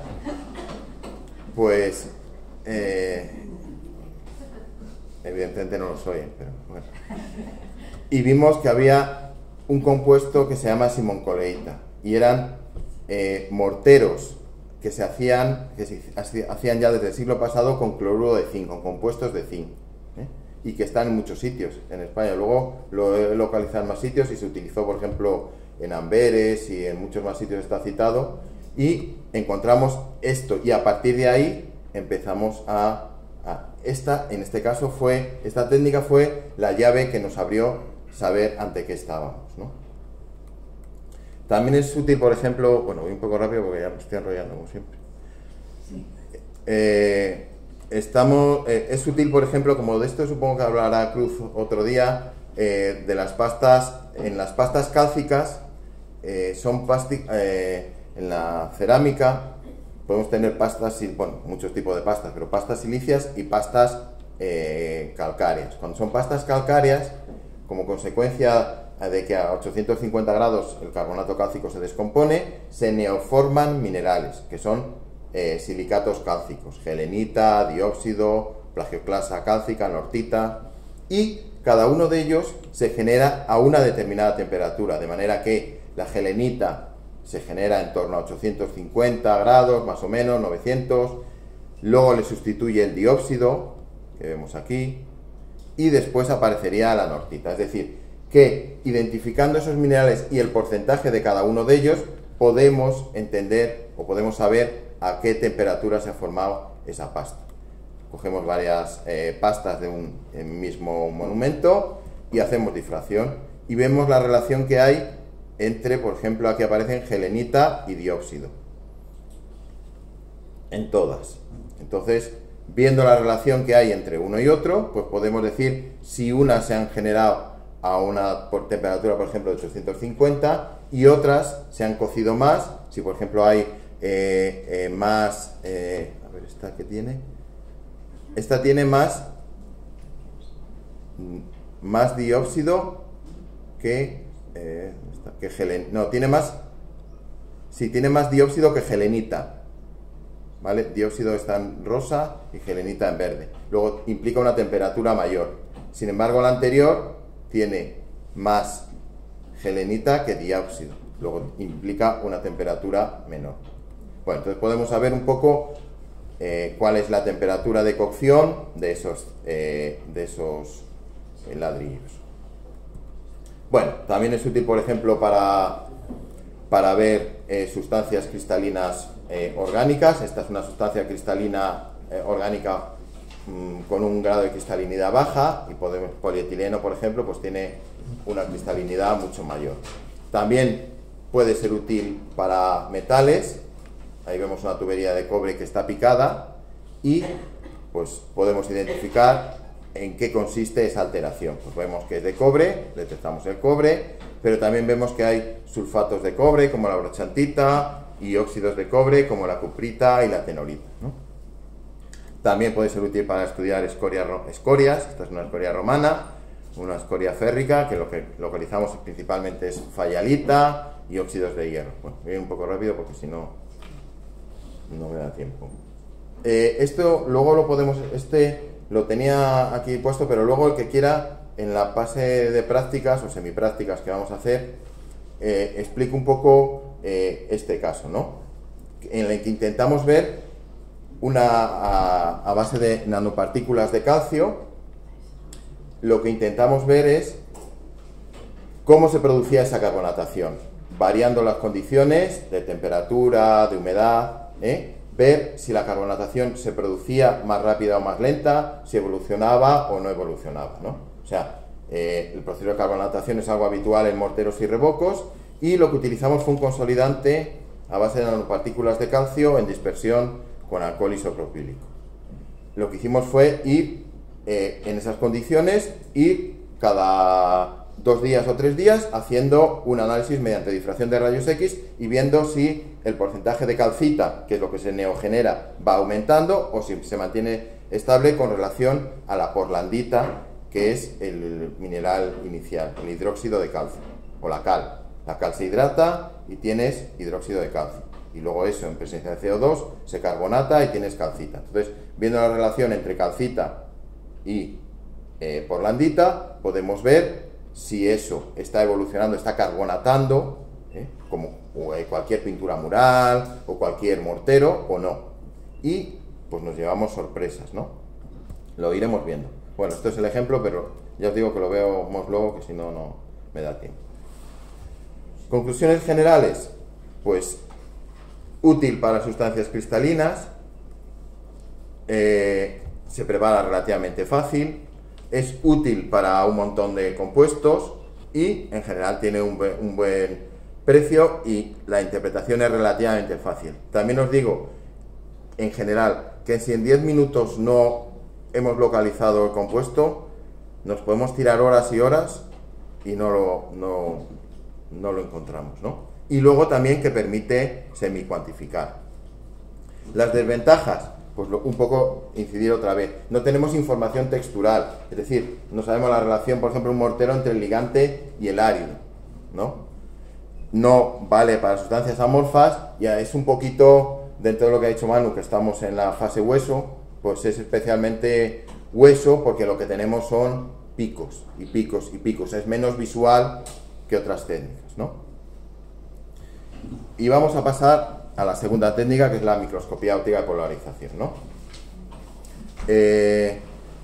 Pues, eh, evidentemente no lo soy, pero bueno. Y vimos que había un compuesto que se llama simoncoleita, y eran eh, morteros que se hacían, que se hacían ya desde el siglo pasado con cloruro de zinc, con compuestos de zinc, ¿eh? Y que están en muchos sitios en España. Luego lo he localizado en más sitios y se utilizó, por ejemplo, en Amberes y en muchos más sitios está citado. Y encontramos esto y a partir de ahí empezamos a, a esta, en este caso fue, esta técnica fue la llave que nos abrió saber ante qué estábamos, ¿no? También es útil, por ejemplo, bueno, voy un poco rápido porque ya me estoy enrollando como siempre. Sí. Eh, estamos, eh, es útil, por ejemplo, como de esto supongo que hablará Cruz otro día, eh, de las pastas, en las pastas cálcicas eh, son pasti, eh, en la cerámica podemos tener pastas, bueno, muchos tipos de pastas, pero pastas silíceas y pastas eh, calcáreas. Cuando son pastas calcáreas, como consecuencia de que a ochocientos cincuenta grados el carbonato cálcico se descompone, se neoforman minerales, que son eh, silicatos cálcicos, gelenita, diópsido, plagioclasa cálcica, nortita, y cada uno de ellos se genera a una determinada temperatura, de manera que la gelenita se genera en torno a ochocientos cincuenta grados, más o menos, novecientos, luego le sustituye el diópsido, que vemos aquí, y después aparecería la nortita. Es decir, que identificando esos minerales y el porcentaje de cada uno de ellos, podemos entender o podemos saber a qué temperatura se ha formado esa pasta. Cogemos varias eh, pastas de un mismo monumento y hacemos difracción y vemos la relación que hay entre, por ejemplo, aquí aparecen gelenita y diópsido en todas. Entonces, viendo la relación que hay entre uno y otro, pues podemos decir si unas se han generado a una por temperatura, por ejemplo, de ochocientos cincuenta y otras se han cocido más. Si, por ejemplo, hay eh, eh, más... Eh, a ver, ¿esta qué tiene? Esta tiene más, más diópsido que, eh, que gelen, no, tiene más, sí, tiene más diópsido que gelenita, ¿vale? Diópsido está en rosa y gelenita en verde. Luego implica una temperatura mayor. Sin embargo, la anterior tiene más gelenita que diópsido. Luego implica una temperatura menor. Bueno, entonces podemos saber un poco Eh, cuál es la temperatura de cocción de esos, eh, de esos eh, ladrillos. Bueno, también es útil, por ejemplo, para, para ver eh, sustancias cristalinas eh, orgánicas. Esta es una sustancia cristalina eh, orgánica mmm, con un grado de cristalinidad baja, y podemos, polietileno, por ejemplo, pues tiene una cristalinidad mucho mayor. También puede ser útil para metales. Ahí vemos una tubería de cobre que está picada y pues podemos identificar en qué consiste esa alteración. Pues vemos que es de cobre, detectamos el cobre, pero también vemos que hay sulfatos de cobre como la brochantita y óxidos de cobre como la cuprita y la tenorita, ¿no? También puede ser útil para estudiar escoria, escorias. Esta es una escoria romana, una escoria férrica, que lo que localizamos principalmente es fayalita y óxidos de hierro. Bueno, voy a ir un poco rápido porque si no... no me da tiempo. Eh, esto luego lo podemos, este lo tenía aquí puesto, pero luego el que quiera, en la fase de prácticas o semiprácticas que vamos a hacer, eh, explico un poco eh, este caso, ¿no? En el que intentamos ver una a, a base de nanopartículas de calcio. Lo que intentamos ver es cómo se producía esa carbonatación, variando las condiciones de temperatura, de humedad. ¿Eh? Ver si la carbonatación se producía más rápida o más lenta, si evolucionaba o no evolucionaba, ¿no? O sea, eh, el proceso de carbonatación es algo habitual en morteros y revocos, y lo que utilizamos fue un consolidante a base de nanopartículas de calcio en dispersión con alcohol isopropílico. Lo que hicimos fue ir eh, en esas condiciones, ir cada dos días o tres días haciendo un análisis mediante difracción de rayos X y viendo si el porcentaje de calcita, que es lo que se neogenera, va aumentando o si se mantiene estable con relación a la porlandita, que es el mineral inicial, el hidróxido de calcio, o la cal. La cal se hidrata y tienes hidróxido de calcio. Y luego eso, en presencia de C O dos, se carbonata y tienes calcita. Entonces, viendo la relación entre calcita y eh, porlandita, podemos ver si eso está evolucionando, está carbonatando, ¿eh? como cualquier pintura mural o cualquier mortero o no. Y pues nos llevamos sorpresas, ¿no? Lo iremos viendo. Bueno, esto es el ejemplo, pero ya os digo que lo vemos luego, que si no, no me da tiempo. Conclusiones generales, pues útil para sustancias cristalinas, eh, se prepara relativamente fácil, es útil para un montón de compuestos y en general tiene un buen, un buen precio y la interpretación es relativamente fácil. También os digo, en general, que si en diez minutos no hemos localizado el compuesto, nos podemos tirar horas y horas y no lo, no, no lo encontramos, ¿no? y luego también que permite semi-cuantificar. Las desventajas, pues un poco incidir otra vez. No tenemos información textural, es decir, no sabemos la relación, por ejemplo, un mortero entre el ligante y el árido, ¿no? No vale para sustancias amorfas, ya es un poquito, dentro de lo que ha dicho Manu, que estamos en la fase hueso, pues es especialmente hueso porque lo que tenemos son picos y picos y picos, es menos visual que otras técnicas, ¿no? Y vamos a pasar a la segunda técnica, que es la microscopía óptica de polarización, ¿no? Eh,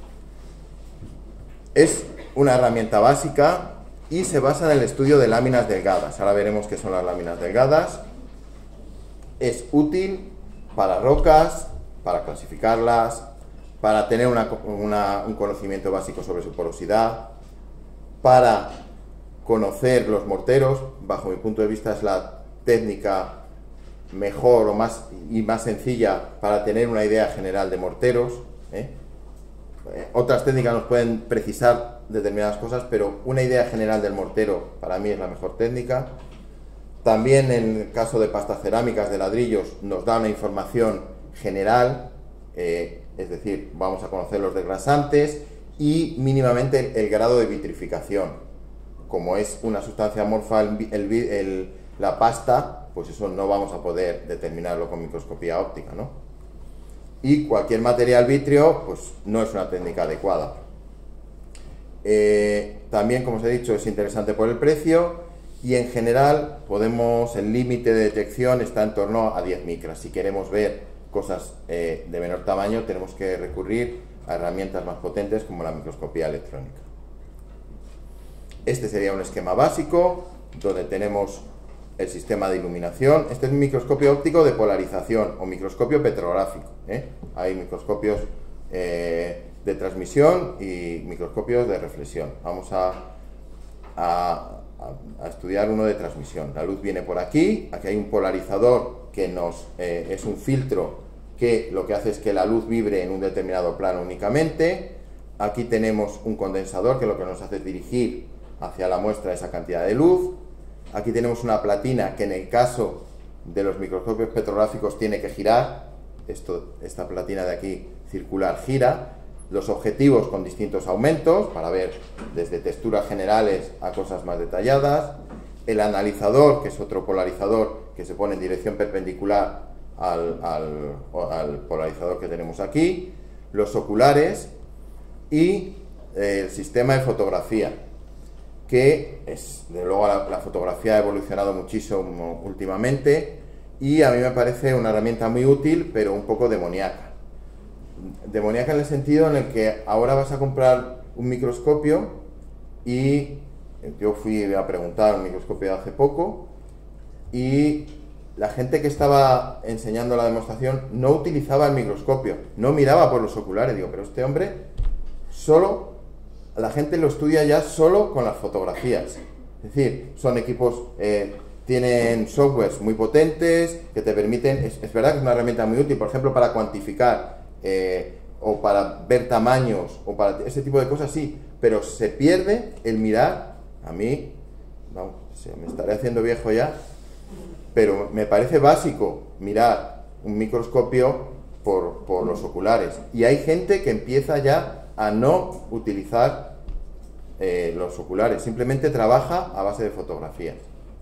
es una herramienta básica y se basa en el estudio de láminas delgadas. Ahora veremos qué son las láminas delgadas. Es útil para rocas, para clasificarlas, para tener una, una, un conocimiento básico sobre su porosidad, para conocer los morteros. Bajo mi punto de vista es la técnica mejor o más y más sencilla para tener una idea general de morteros, ¿eh? Eh, otras técnicas nos pueden precisar determinadas cosas, pero una idea general del mortero para mí es la mejor técnica. También en el caso de pastas cerámicas, de ladrillos, nos da una información general, eh, es decir, vamos a conocer los desgrasantes y mínimamente el, el grado de vitrificación. Como es una sustancia amorfa el, el, el, la pasta, pues eso no vamos a poder determinarlo con microscopía óptica, ¿no? Y cualquier material vítreo, pues no es una técnica adecuada. Eh, también, como os he dicho, es interesante por el precio y en general podemos, el límite de detección está en torno a diez micras. Si queremos ver cosas eh, de menor tamaño, tenemos que recurrir a herramientas más potentes como la microscopía electrónica. Este sería un esquema básico donde tenemos el sistema de iluminación. Este es un microscopio óptico de polarización o microscopio petrográfico, ¿eh? Hay microscopios eh, de transmisión y microscopios de reflexión. Vamos a, a, a estudiar uno de transmisión. La luz viene por aquí, aquí hay un polarizador que nos eh, es un filtro que lo que hace es que la luz vibre en un determinado plano únicamente. Aquí tenemos un condensador que lo que nos hace es dirigir hacia la muestra esa cantidad de luz. Aquí tenemos una platina que en el caso de los microscopios petrográficos tiene que girar. Esto, esta platina de aquí circular gira. Los objetivos con distintos aumentos para ver desde texturas generales a cosas más detalladas. El analizador, que es otro polarizador que se pone en dirección perpendicular al, al, al polarizador que tenemos aquí. Los oculares y eh, el sistema de fotografía, que es, de luego la, la fotografía ha evolucionado muchísimo últimamente y a mí me parece una herramienta muy útil, pero un poco demoníaca. Demoníaca en el sentido en el que ahora vas a comprar un microscopio y yo fui a preguntar un microscopio hace poco y la gente que estaba enseñando la demostración no utilizaba el microscopio, no miraba por los oculares. Digo, pero este hombre solo... La gente lo estudia ya solo con las fotografías. Es decir, son equipos, eh, tienen softwares muy potentes que te permiten, es, es verdad que es una herramienta muy útil, por ejemplo, para cuantificar eh, o para ver tamaños o para ese tipo de cosas, sí, pero se pierde el mirar. A mí, vamos, me estaré haciendo viejo ya, pero me parece básico mirar un microscopio por, por los oculares. Y hay gente que empieza ya a no utilizar eh, los oculares, simplemente trabaja a base de fotografías.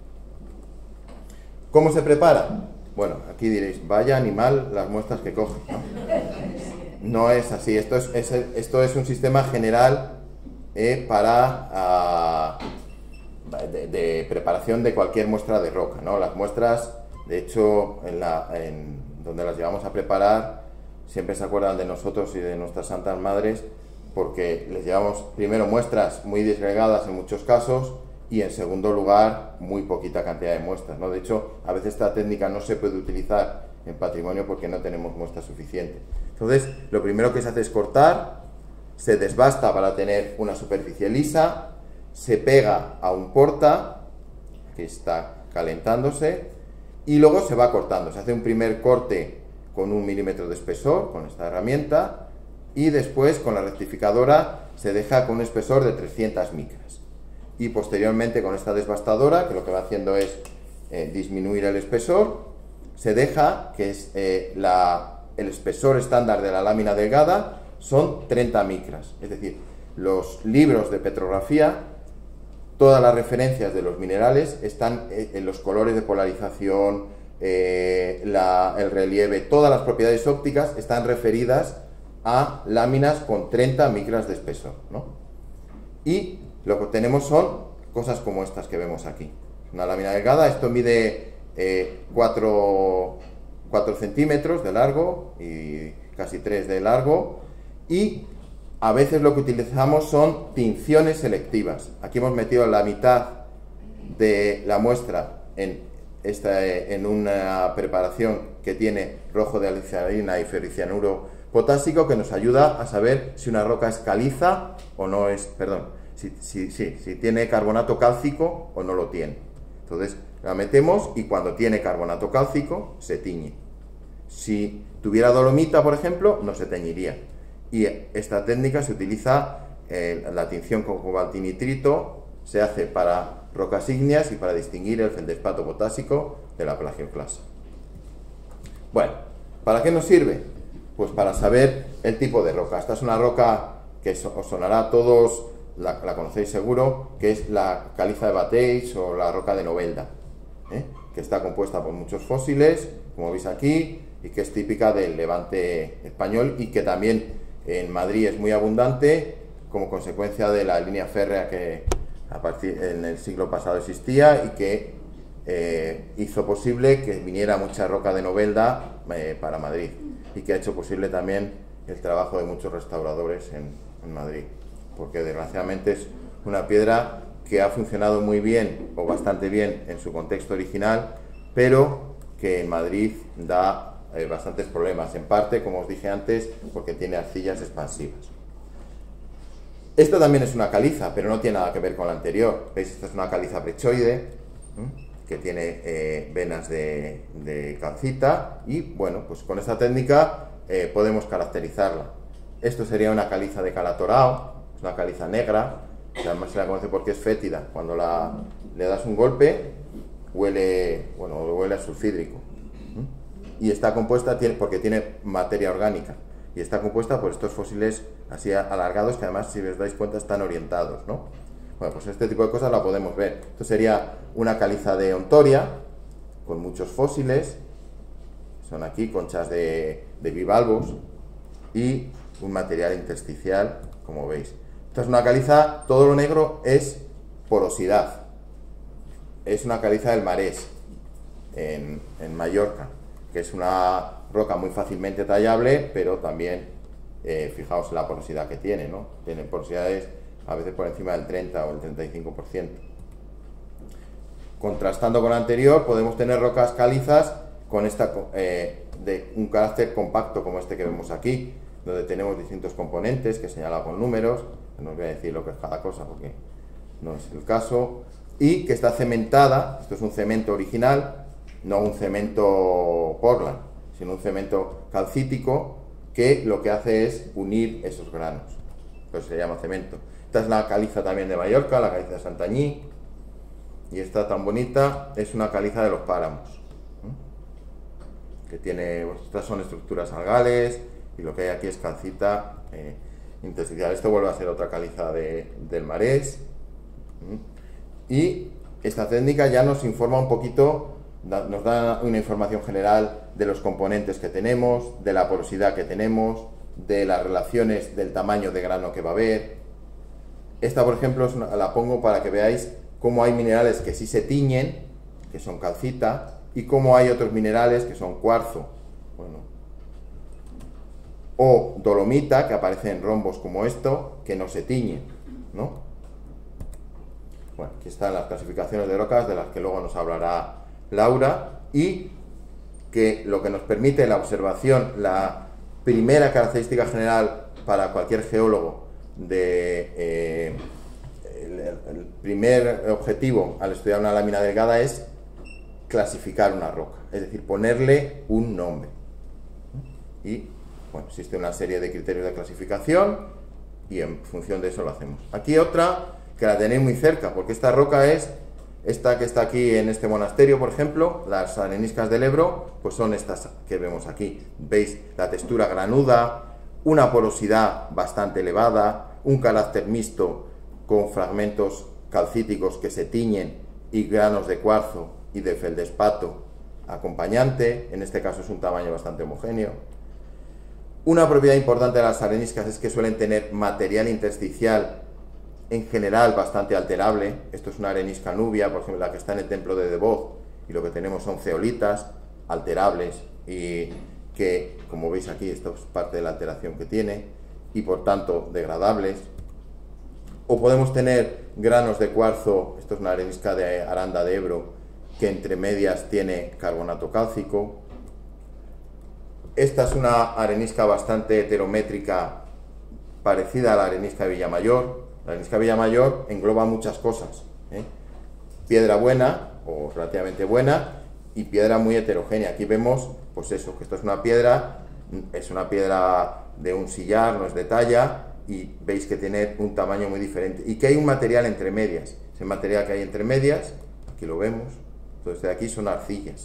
¿Cómo se prepara? Bueno, aquí diréis, vaya animal las muestras que coge, ¿no? No es así, esto es, es, esto es un sistema general eh, para uh, de, de preparación de cualquier muestra de roca, ¿no? Las muestras, de hecho, en la, en, donde las llevamos a preparar, siempre se acuerdan de nosotros y de nuestras santas madres, porque les llevamos primero muestras muy disgregadas en muchos casos y en segundo lugar muy poquita cantidad de muestras, ¿no? De hecho, a veces esta técnica no se puede utilizar en patrimonio porque no tenemos muestras suficientes. Entonces, lo primero que se hace es cortar, se desbasta para tener una superficie lisa, se pega a un porta que está calentándose y luego se va cortando. Se hace un primer corte con un milímetro de espesor con esta herramienta y después con la rectificadora se deja con un espesor de trescientas micras y posteriormente con esta desbastadora, que lo que va haciendo es eh, disminuir el espesor, se deja que es eh, la, el espesor estándar de la lámina delgada son treinta micras, es decir, los libros de petrografía, todas las referencias de los minerales están en los colores de polarización, eh, la, el relieve, todas las propiedades ópticas están referidas a láminas con treinta micras de espesor, ¿no? Y lo que tenemos son cosas como estas que vemos aquí. Una lámina delgada, esto mide eh, cuatro centímetros de largo y casi tres de largo, y a veces lo que utilizamos son tinciones selectivas. Aquí hemos metido la mitad de la muestra en, esta, en una preparación que tiene rojo de alicerina y ferricianuro potásico, que nos ayuda a saber si una roca es caliza o no es, perdón, si, si, si, si tiene carbonato cálcico o no lo tiene. Entonces la metemos y cuando tiene carbonato cálcico se tiñe. Si tuviera dolomita, por ejemplo, no se teñiría. Y esta técnica se utiliza, eh, la tinción con cobaltinitrito se hace para rocas ígneas y para distinguir el feldespato potásico de la plagioclasa. Bueno, ¿para qué nos sirve? Pues para saber el tipo de roca. Esta es una roca que os sonará a todos, la, la conocéis seguro, que es la caliza de Bateys o la roca de Novelda, ¿eh? que está compuesta por muchos fósiles, como veis aquí, y que es típica del levante español y que también en Madrid es muy abundante como consecuencia de la línea férrea que a partir en el siglo pasado existía y que eh, hizo posible que viniera mucha roca de Novelda eh, para Madrid, y que ha hecho posible también el trabajo de muchos restauradores en, en Madrid, porque desgraciadamente es una piedra que ha funcionado muy bien o bastante bien en su contexto original, pero que en Madrid da Eh, bastantes problemas, en parte, como os dije antes, porque tiene arcillas expansivas. Esta también es una caliza, pero no tiene nada que ver con la anterior. ¿Veis? Esta es una caliza brechoide, ¿eh? que tiene eh, venas de, de calcita, y bueno, pues con esta técnica eh, podemos caracterizarla. Esto sería una caliza de calatorao, es una caliza negra, que además se la conoce porque es fétida. Cuando la, le das un golpe, huele, bueno, huele a sulfídrico. Y está compuesta, porque tiene materia orgánica, y está compuesta por estos fósiles así alargados, que además, si os dais cuenta, están orientados, ¿no? Bueno, pues este tipo de cosas la podemos ver. Esto sería una caliza de Ontoria, con muchos fósiles, son aquí conchas de, de bivalvos, y un material intersticial, como veis. Esta es una caliza, todo lo negro es porosidad. Es una caliza del Marés, en, en Mallorca, que es una roca muy fácilmente tallable, pero también, eh, fijaos la porosidad que tiene, ¿no? Tiene porosidades a veces por encima del treinta o el treinta y cinco por ciento. Contrastando con la anterior, podemos tener rocas calizas con esta, eh, de un carácter compacto, como este que vemos aquí, donde tenemos distintos componentes que he señalado con números, no os voy a decir lo que es cada cosa porque no es el caso, y que está cementada. Esto es un cemento original, no un cemento Portland, sino un cemento calcítico que lo que hace es unir esos granos, pues se llama cemento. Esta es la caliza también de Mallorca, la caliza de Santanyí, y esta tan bonita es una caliza de los páramos, ¿eh? que tiene, pues estas son estructuras algales, y lo que hay aquí es calcita eh, intersticial. Esto vuelve a ser otra caliza de, del Marés, ¿eh? Y esta técnica ya nos informa un poquito, nos da una información general de los componentes que tenemos, de la porosidad que tenemos, de las relaciones del tamaño de grano que va a haber. Esta, por ejemplo, es una, la pongo para que veáis cómo hay minerales que sí se tiñen, que son calcita, y cómo hay otros minerales que son cuarzo, bueno, o dolomita, que aparecen en rombos como esto, que no se tiñen, ¿no? Bueno, aquí están las clasificaciones de rocas, de las que luego nos hablará Laura, y que lo que nos permite la observación, la primera característica general para cualquier geólogo de eh, el, el primer objetivo al estudiar una lámina delgada es clasificar una roca, es decir, ponerle un nombre. Y bueno, existe una serie de criterios de clasificación y en función de eso lo hacemos. Aquí otra que la tenéis muy cerca, porque esta roca es Esta que está aquí en este monasterio, por ejemplo, las areniscas del Ebro, pues son estas que vemos aquí. Veis la textura granuda, una porosidad bastante elevada, un carácter mixto con fragmentos calcíticos que se tiñen y granos de cuarzo y de feldespato acompañante. En este caso es un tamaño bastante homogéneo. Una propiedad importante de las areniscas es que suelen tener material intersticial en general bastante alterable. Esto es una arenisca nubia, por ejemplo, la que está en el templo de Devot, y lo que tenemos son zeolitas alterables y que, como veis aquí, esto es parte de la alteración que tiene y por tanto degradables. O podemos tener granos de cuarzo, esto es una arenisca de Aranda de Ebro, que entre medias tiene carbonato cálcico. Esta es una arenisca bastante heterométrica, parecida a la arenisca de Villamayor. La arenisca de Villamayor engloba muchas cosas, ¿eh? Piedra buena o relativamente buena y piedra muy heterogénea. Aquí vemos, pues eso, que esto es una piedra, es una piedra de un sillar, no es de talla, y veis que tiene un tamaño muy diferente y que hay un material entre medias. Ese material que hay entre medias, aquí lo vemos, entonces de aquí son arcillas.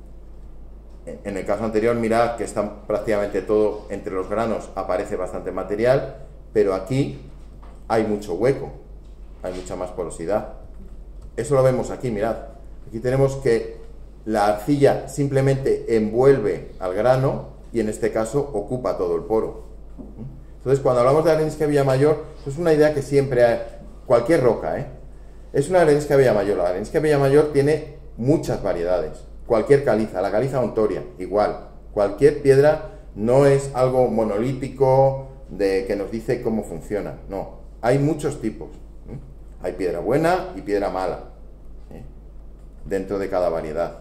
En el caso anterior, mirad que está prácticamente todo entre los granos, aparece bastante material, pero aquí hay mucho hueco, hay mucha más porosidad. Eso lo vemos aquí, mirad. Aquí tenemos que la arcilla simplemente envuelve al grano y en este caso ocupa todo el poro. Entonces, cuando hablamos de arenisca de Villamayor, es una idea que siempre hay, cualquier roca, ¿eh? Es una arenisca de Villamayor. La arenisca de Villamayor tiene muchas variedades. Cualquier caliza, la caliza ontoria, igual. Cualquier piedra no es algo monolítico de que nos dice cómo funciona, no. Hay muchos tipos. ¿eh? Hay piedra buena y piedra mala, ¿eh? dentro de cada variedad.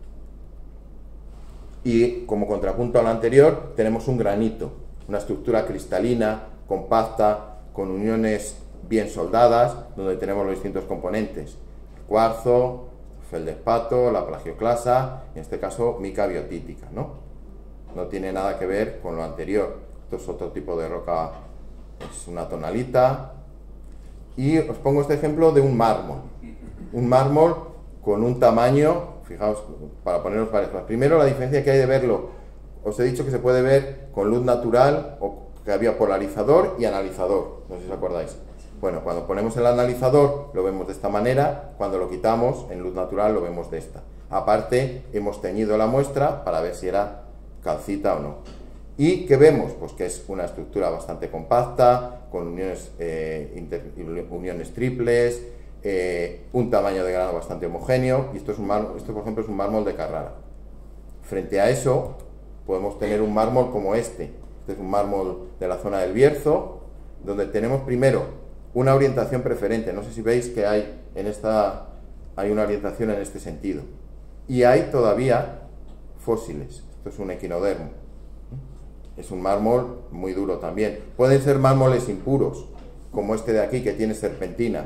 Y como contrapunto a lo anterior, tenemos un granito, una estructura cristalina, compacta, con uniones bien soldadas, donde tenemos los distintos componentes: el cuarzo, feldespato, la plagioclasa, en este caso mica biotítica, ¿no? No tiene nada que ver con lo anterior. Esto es otro tipo de roca, es una tonalita. Y os pongo este ejemplo de un mármol. Un mármol con un tamaño, fijaos, para poneros parejos. Primero, la diferencia que hay de verlo. Os he dicho que se puede ver con luz natural, o que había polarizador y analizador. No sé si os acordáis. Bueno, cuando ponemos el analizador lo vemos de esta manera, cuando lo quitamos en luz natural lo vemos de esta. Aparte, hemos teñido la muestra para ver si era calcita o no. ¿Y qué vemos? Pues que es una estructura bastante compacta, con uniones, eh, inter, uniones triples, eh, un tamaño de grano bastante homogéneo, y esto, es un mármol, esto por ejemplo es un mármol de Carrara. Frente a eso podemos tener un mármol como este. Este es un mármol de la zona del Bierzo, donde tenemos primero una orientación preferente. No sé si veis que hay en esta hay una orientación en este sentido. Y hay todavía fósiles. Esto es un equinodermo. Es un mármol muy duro también. Pueden ser mármoles impuros, como este de aquí que tiene serpentina.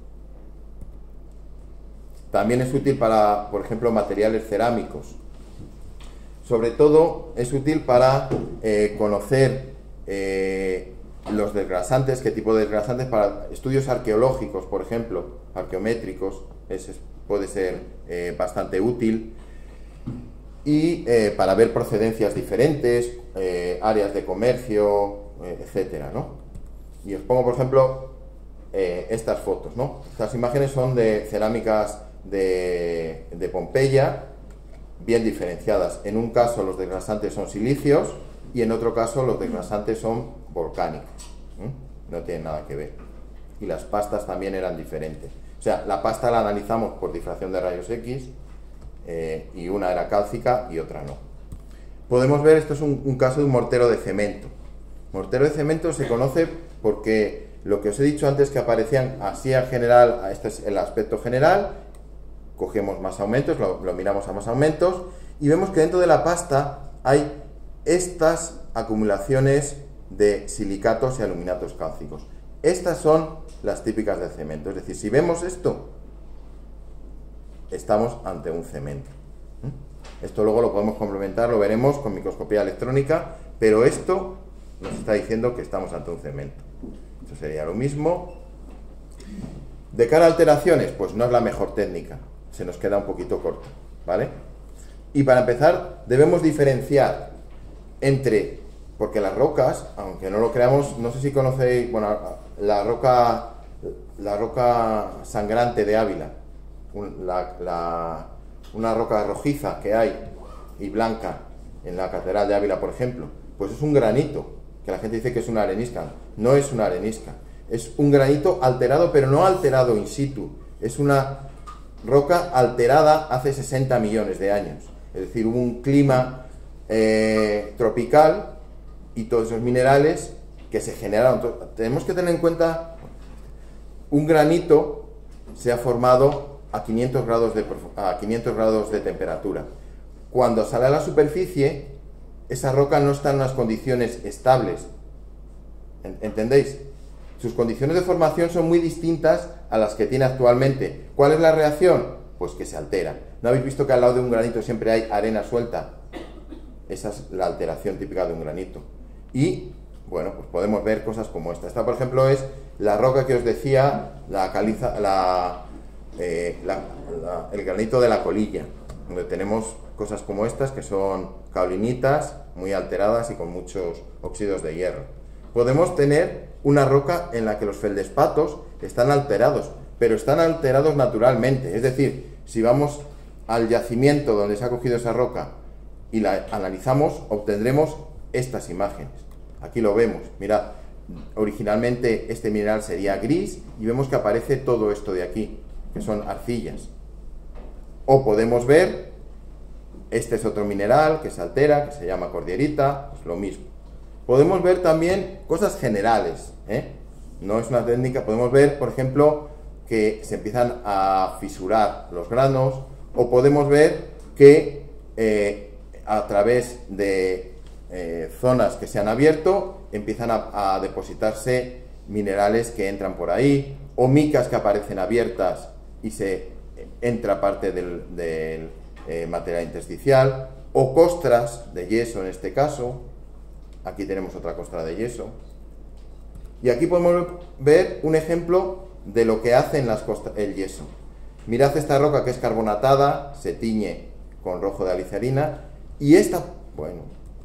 También es útil para, por ejemplo, materiales cerámicos. Sobre todo es útil para eh, conocer eh, los desgrasantes, qué tipo de desgrasantes, para estudios arqueológicos, por ejemplo, arqueométricos, ese puede ser eh, bastante útil, y eh, para ver procedencias diferentes, eh, áreas de comercio, eh, etcétera, ¿no? Y os pongo, por ejemplo, eh, estas fotos, ¿no? Estas imágenes son de cerámicas de, de Pompeya, bien diferenciadas. En un caso los desgrasantes son silicios y en otro caso los desgrasantes son volcánicos. ¿eh? No tienen nada que ver. Y las pastas también eran diferentes. O sea, la pasta la analizamos por difracción de rayos X, eh, y una era cálcica y otra no. Podemos ver, esto es un, un caso de un mortero de cemento. Mortero de cemento se conoce porque lo que os he dicho antes, que aparecían así en general, este es el aspecto general. Cogemos más aumentos, lo, lo miramos a más aumentos y vemos que dentro de la pasta hay estas acumulaciones de silicatos y aluminatos cálcicos. Estas son las típicas del cemento. Es decir, si vemos esto, estamos ante un cemento. Esto luego lo podemos complementar, lo veremos con microscopía electrónica, pero esto nos está diciendo que estamos ante un cemento. Esto sería lo mismo. De cara a alteraciones, pues no es la mejor técnica, se nos queda un poquito corto, ¿vale? Y para empezar, debemos diferenciar entre, porque las rocas, aunque no lo creamos, no sé si conocéis, bueno, la roca, la roca sangrante de Ávila, un, la, la, una roca rojiza que hay y blanca en la Catedral de Ávila, por ejemplo, pues es un granito, que la gente dice que es una arenisca, no es una arenisca, es un granito alterado, pero no alterado in situ, es una roca alterada hace sesenta millones de años, es decir, hubo un clima eh, tropical y todos esos minerales que se generaron. Tenemos que tener en cuenta, un granito se ha formado a quinientos grados de, a quinientos grados de temperatura. Cuando sale a la superficie, esa roca no está en unas condiciones estables, ¿entendéis? Sus condiciones de formación son muy distintas a las que tiene actualmente. ¿Cuál es la reacción? Pues que se altera. ¿No habéis visto que al lado de un granito siempre hay arena suelta? Esa es la alteración típica de un granito. Y, bueno, pues podemos ver cosas como esta. Esta, por ejemplo, es la roca que os decía, la caliza, la, eh, la, la, el granito de la Colilla, donde tenemos cosas como estas, que son caolinitas muy alteradas y con muchos óxidos de hierro. Podemos tener una roca en la que los feldespatos están alterados, pero están alterados naturalmente. Es decir, si vamos al yacimiento donde se ha cogido esa roca y la analizamos, obtendremos estas imágenes. Aquí lo vemos, mirad, originalmente este mineral sería gris y vemos que aparece todo esto de aquí, que son arcillas. O podemos ver, este es otro mineral que se altera, que se llama cordierita, pues lo mismo. Podemos ver también cosas generales, ¿eh? No es una técnica, podemos ver, por ejemplo, que se empiezan a fisurar los granos, o podemos ver que eh, a través de eh, zonas que se han abierto, empiezan a, a depositarse minerales que entran por ahí, o micas que aparecen abiertas y se entra parte del, del eh, material intersticial, o costras de yeso en este caso. Aquí tenemos otra costra de yeso. Y aquí podemos ver un ejemplo de lo que hace en las costras, el yeso. Mirad esta roca que es carbonatada, se tiñe con rojo de alicerina, y esta, bueno,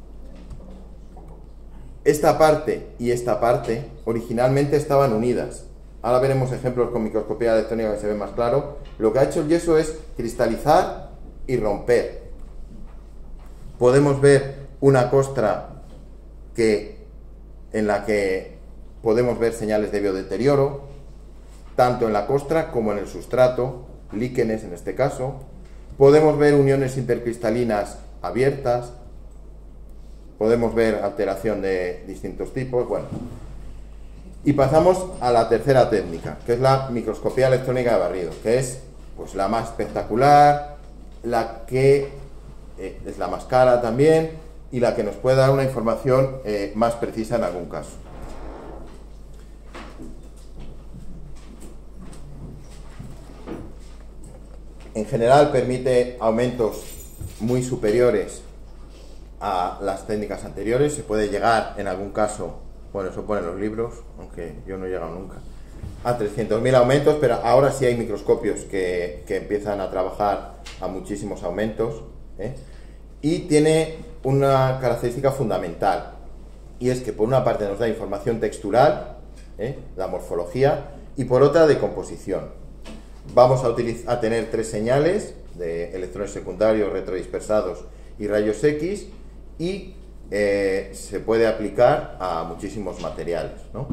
esta parte y esta parte originalmente estaban unidas. Ahora veremos ejemplos con microscopía electrónica que se ve más claro. Lo que ha hecho el yeso es cristalizar y romper. Podemos ver una costra que, en la que podemos ver señales de biodeterioro, tanto en la costra como en el sustrato, líquenes en este caso. Podemos ver uniones intercristalinas abiertas, podemos ver alteración de distintos tipos, bueno. Y pasamos a la tercera técnica, que es la microscopía electrónica de barrido, que es pues la más espectacular, la que eh, es la más cara también, y la que nos puede dar una información eh, más precisa en algún caso. En general permite aumentos muy superiores a las técnicas anteriores. Se puede llegar en algún caso, bueno, eso pone en los libros, aunque yo no he llegado nunca, a trescientos mil aumentos, pero ahora sí hay microscopios que, que empiezan a trabajar a muchísimos aumentos, ¿eh? Y tiene una característica fundamental, y es que por una parte nos da información textural, ¿eh? La morfología, y por otra de composición. Vamos a, utilizar, a tener tres señales de electrones secundarios, retrodispersados y rayos X, y eh, se puede aplicar a muchísimos materiales, ¿no?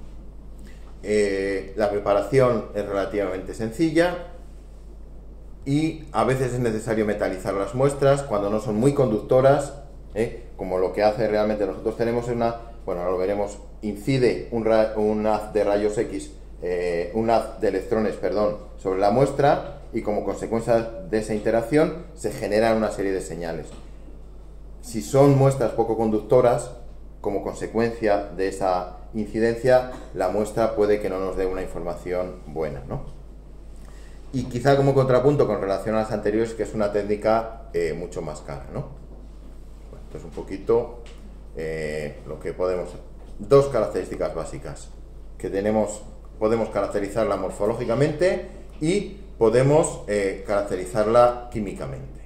Eh, la preparación es relativamente sencilla y a veces es necesario metalizar las muestras cuando no son muy conductoras, ¿eh? Como lo que hace realmente nosotros tenemos es una, bueno, ahora lo veremos, incide un, ra, un haz de rayos X, eh, un haz de electrones, perdón, sobre la muestra, y como consecuencia de esa interacción se generan una serie de señales. Si son muestras poco conductoras, como consecuencia de esa incidencia, la muestra puede que no nos dé una información buena, ¿no? Y quizá como contrapunto con relación a las anteriores, que es una técnica eh, mucho más cara, ¿no? Bueno, esto es un poquito eh, lo que podemos... Dos características básicas, que tenemos podemos caracterizarla morfológicamente y podemos eh, caracterizarla químicamente.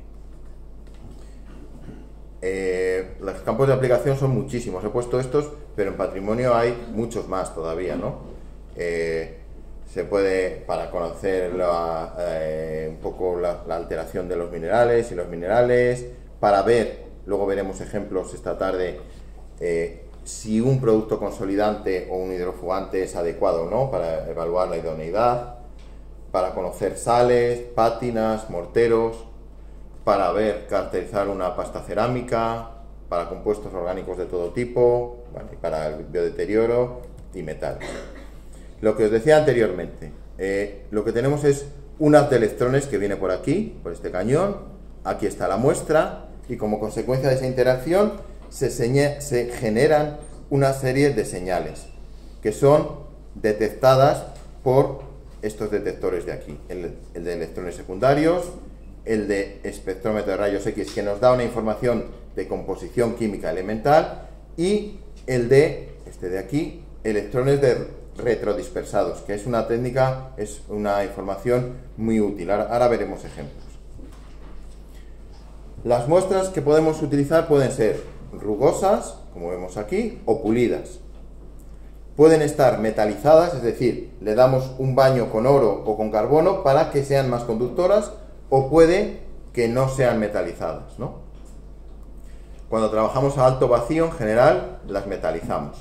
Eh, los campos de aplicación son muchísimos, he puesto estos, pero en patrimonio hay muchos más todavía, ¿no? Eh, se puede, para conocer la, eh, un poco la, la alteración de los minerales y los minerales, para ver, luego veremos ejemplos esta tarde, eh, si un producto consolidante o un hidrofugante es adecuado o no, para evaluar la idoneidad, para conocer sales, pátinas, morteros, para ver, caracterizar una pasta cerámica, para compuestos orgánicos de todo tipo, bueno, y para el biodeterioro y metales. Lo que os decía anteriormente, eh, lo que tenemos es un haz de electrones que viene por aquí, por este cañón, aquí está la muestra, y como consecuencia de esa interacción se, se generan una serie de señales que son detectadas por estos detectores de aquí, el, el de electrones secundarios, el de espectrómetro de rayos X, que nos da una información de composición química elemental, y el de, este de aquí, electrones de retrodispersados, que es una técnica, es una información muy útil. Ahora, ahora veremos ejemplos. Las muestras que podemos utilizar pueden ser rugosas, como vemos aquí, o pulidas. Pueden estar metalizadas, es decir, le damos un baño con oro o con carbono para que sean más conductoras, o puede que no sean metalizadas, ¿no? Cuando trabajamos a alto vacío, en general, las metalizamos.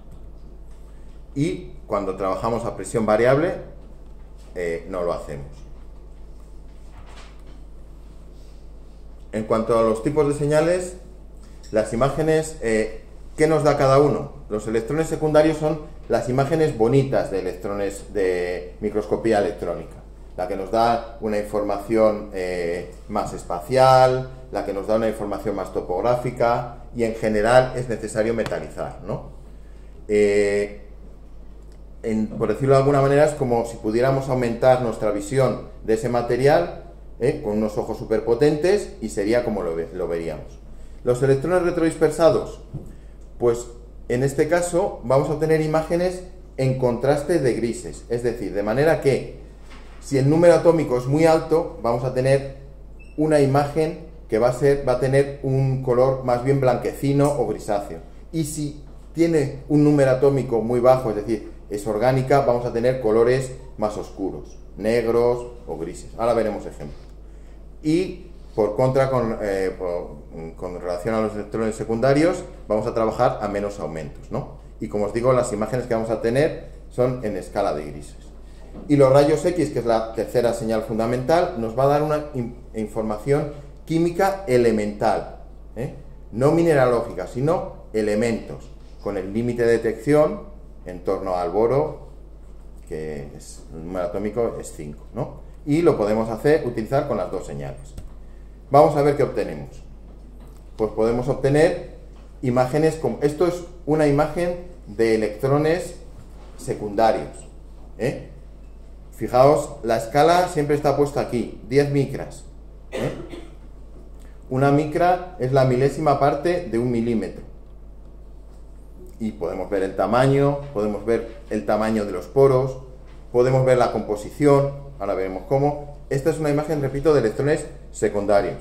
Y cuando trabajamos a presión variable, eh, no lo hacemos. En cuanto a los tipos de señales, las imágenes, eh, ¿qué nos da cada uno? Los electrones secundarios son las imágenes bonitas de electrones de microscopía electrónica. La que nos da una información eh, más espacial, la que nos da una información más topográfica, y en general es necesario metalizar, ¿no? Eh, en, por decirlo de alguna manera, es como si pudiéramos aumentar nuestra visión de ese material eh, con unos ojos superpotentes, y sería como lo, ve, lo veríamos. Los electrones retrodispersados, pues en este caso vamos a obtener imágenes en contraste de grises, es decir, de manera que si el número atómico es muy alto, vamos a tener una imagen que va a, ser, va a tener un color más bien blanquecino o grisáceo. Y si tiene un número atómico muy bajo, es decir, es orgánica, vamos a tener colores más oscuros, negros o grises. Ahora veremos ejemplos. Y por contra, con, eh, por, con relación a los electrones secundarios, vamos a trabajar a menos aumentos, ¿no? Y como os digo, las imágenes que vamos a tener son en escala de grises. Y los rayos X, que es la tercera señal fundamental, nos va a dar una información química elemental, ¿eh? No mineralógica, sino elementos, con el límite de detección en torno al boro, que es, el número atómico es cinco, ¿no? Y lo podemos hacer, utilizar con las dos señales. Vamos a ver qué obtenemos. Pues podemos obtener imágenes como... Esto es una imagen de electrones secundarios, ¿eh? Fijaos, la escala siempre está puesta aquí, diez micras, ¿eh? Una micra es la milésima parte de un milímetro. Y podemos ver el tamaño, podemos ver el tamaño de los poros, podemos ver la composición, ahora veremos cómo. Esta es una imagen, repito, de electrones secundarios.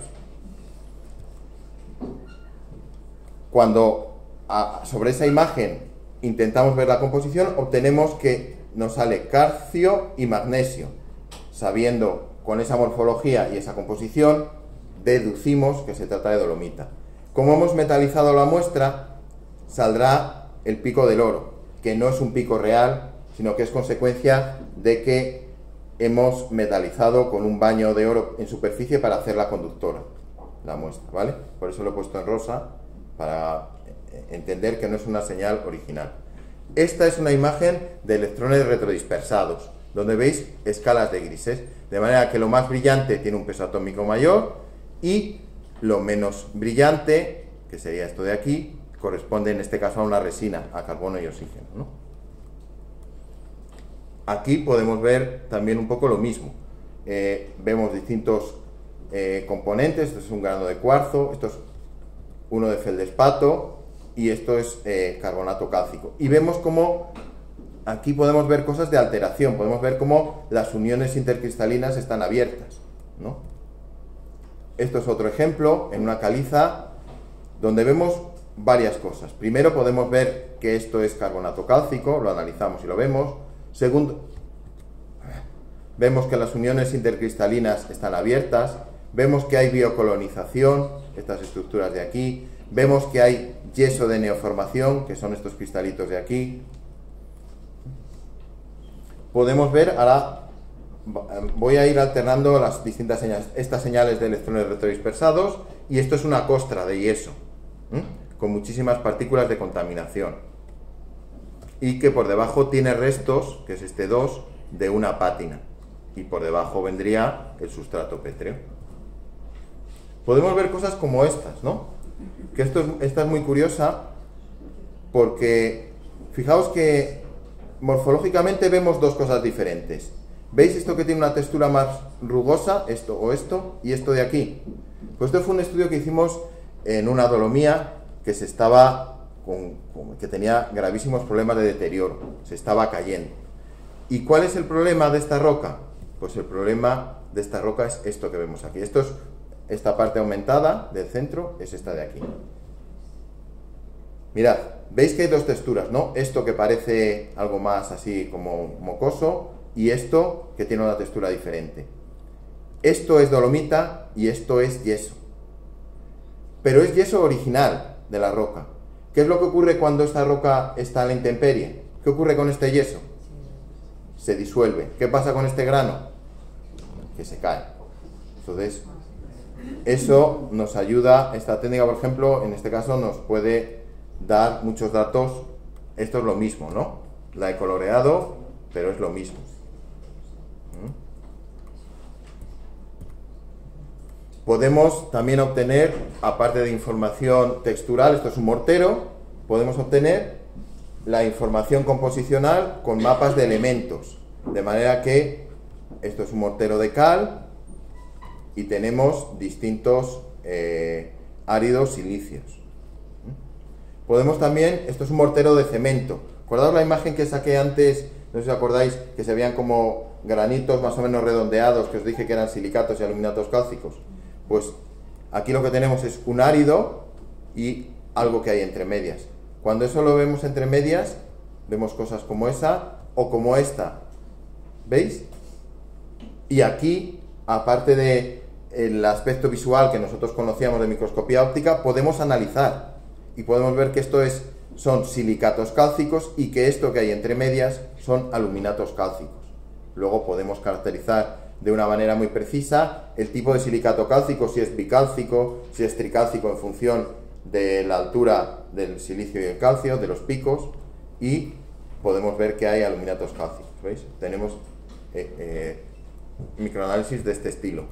Cuando a, sobre esa imagen intentamos ver la composición, obtenemos que nos sale calcio y magnesio. Sabiendo con esa morfología y esa composición, deducimos que se trata de dolomita. Como hemos metalizado la muestra, saldrá el pico del oro, que no es un pico real, sino que es consecuencia de que hemos metalizado con un baño de oro en superficie para hacerla conductora, la muestra, ¿vale? Por eso lo he puesto en rosa, para entender que no es una señal original. Esta es una imagen de electrones retrodispersados, donde veis escalas de grises, de manera que lo más brillante tiene un peso atómico mayor y lo menos brillante, que sería esto de aquí, corresponde en este caso a una resina, a carbono y oxígeno, ¿no? Aquí podemos ver también un poco lo mismo. Eh, vemos distintos eh, componentes. Esto es un grano de cuarzo, esto es uno de feldespato y esto es eh, carbonato cálcico. Y vemos cómo aquí podemos ver cosas de alteración, podemos ver cómo las uniones intercristalinas están abiertas, ¿no? Esto es otro ejemplo en una caliza donde vemos varias cosas. Primero podemos ver que esto es carbonato cálcico, lo analizamos y lo vemos. Segundo, vemos que las uniones intercristalinas están abiertas, vemos que hay biocolonización, estas estructuras de aquí, vemos que hay yeso de neoformación, que son estos cristalitos de aquí. Podemos ver, ahora voy a ir alternando las distintas señales, estas señales de electrones retrodispersados, y esto es una costra de yeso, ¿eh? con muchísimas partículas de contaminación, y que por debajo tiene restos, que es este dos, de una pátina, y por debajo vendría el sustrato pétreo. Podemos ver cosas como estas, ¿no? Que esto es, esta es muy curiosa, porque fijaos que morfológicamente vemos dos cosas diferentes. ¿Veis esto que tiene una textura más rugosa? Esto o esto, y esto de aquí. Pues esto fue un estudio que hicimos en una dolomía que se estaba con, con, que tenía gravísimos problemas de deterioro, se estaba cayendo. ¿Y cuál es el problema de esta roca? Pues el problema de esta roca es esto que vemos aquí. Esto es, esta parte aumentada del centro es esta de aquí. Mirad, veis que hay dos texturas, ¿no? Esto que parece algo más así como mocoso, y esto que tiene una textura diferente. Esto es dolomita y esto es yeso. Pero es yeso original de la roca. ¿Qué es lo que ocurre cuando esta roca está a la intemperie? ¿Qué ocurre con este yeso? Se disuelve. ¿Qué pasa con este grano? Que se cae. Entonces, eso nos ayuda, esta técnica, por ejemplo, en este caso nos puede dar muchos datos. Esto es lo mismo, ¿no? La he coloreado, pero es lo mismo. Podemos también obtener, aparte de información textural, esto es un mortero, podemos obtener la información composicional con mapas de elementos, de manera que esto es un mortero de cal y tenemos distintos eh, áridos silicios. Podemos también, esto es un mortero de cemento. ¿Acordaos la imagen que saqué antes? No sé si os acordáis, que se veían como granitos más o menos redondeados, que os dije que eran silicatos y aluminatos cálcicos. Pues aquí lo que tenemos es un árido y algo que hay entre medias. Cuando eso lo vemos entre medias, vemos cosas como esa o como esta. ¿Veis? Y aquí, aparte del aspecto visual que nosotros conocíamos de microscopía óptica, podemos analizar y podemos ver que esto es, son silicatos cálcicos y que esto que hay entre medias son aluminatos cálcicos. Luego podemos caracterizar de una manera muy precisa el tipo de silicato cálcico, si es bicálcico, si es tricálcico en función de la altura del silicio y el calcio, de los picos, y podemos ver que hay aluminatos cálcicos. ¿Veis? Tenemos eh, eh, microanálisis de este estilo.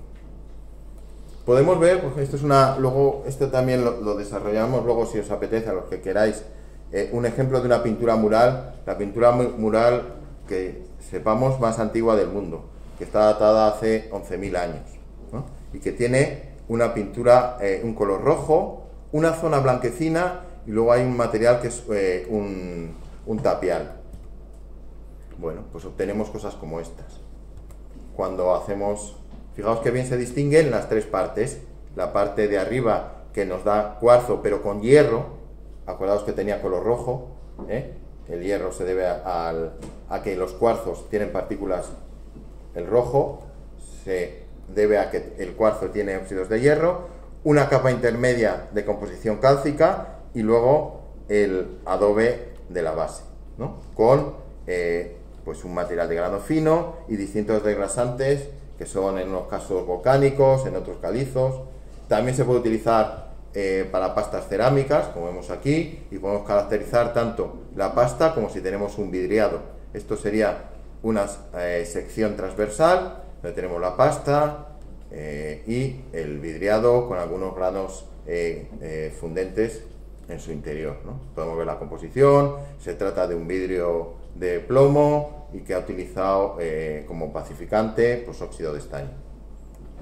Podemos ver, pues esto es una, luego esto también lo, lo desarrollamos luego si os apetece, a los que queráis, eh, un ejemplo de una pintura mural, la pintura mural que sepamos más antigua del mundo, que está datada hace once mil años, ¿no? Y que tiene una pintura, eh, un color rojo, una zona blanquecina y luego hay un material que es eh, un, un tapial. Bueno, pues obtenemos cosas como estas. Cuando hacemos, fijaos que bien se distinguen las tres partes, la parte de arriba que nos da cuarzo pero con hierro, acordaos que tenía color rojo, ¿eh? El hierro se debe a, a, a que los cuarzos tienen partículas. El rojo se debe a que el cuarzo tiene óxidos de hierro, una capa intermedia de composición cálcica y luego el adobe de la base, ¿no? Con eh, pues un material de grano fino y distintos desgrasantes que son en unos casos volcánicos, en otros calizos. También se puede utilizar eh, para pastas cerámicas, como vemos aquí, y podemos caracterizar tanto la pasta como si tenemos un vidriado. Esto sería una eh, sección transversal, donde tenemos la pasta eh, y el vidriado con algunos granos eh, eh, fundentes en su interior, ¿no? Podemos ver la composición, se trata de un vidrio de plomo y que ha utilizado eh, como pacificante pues óxido de estaño.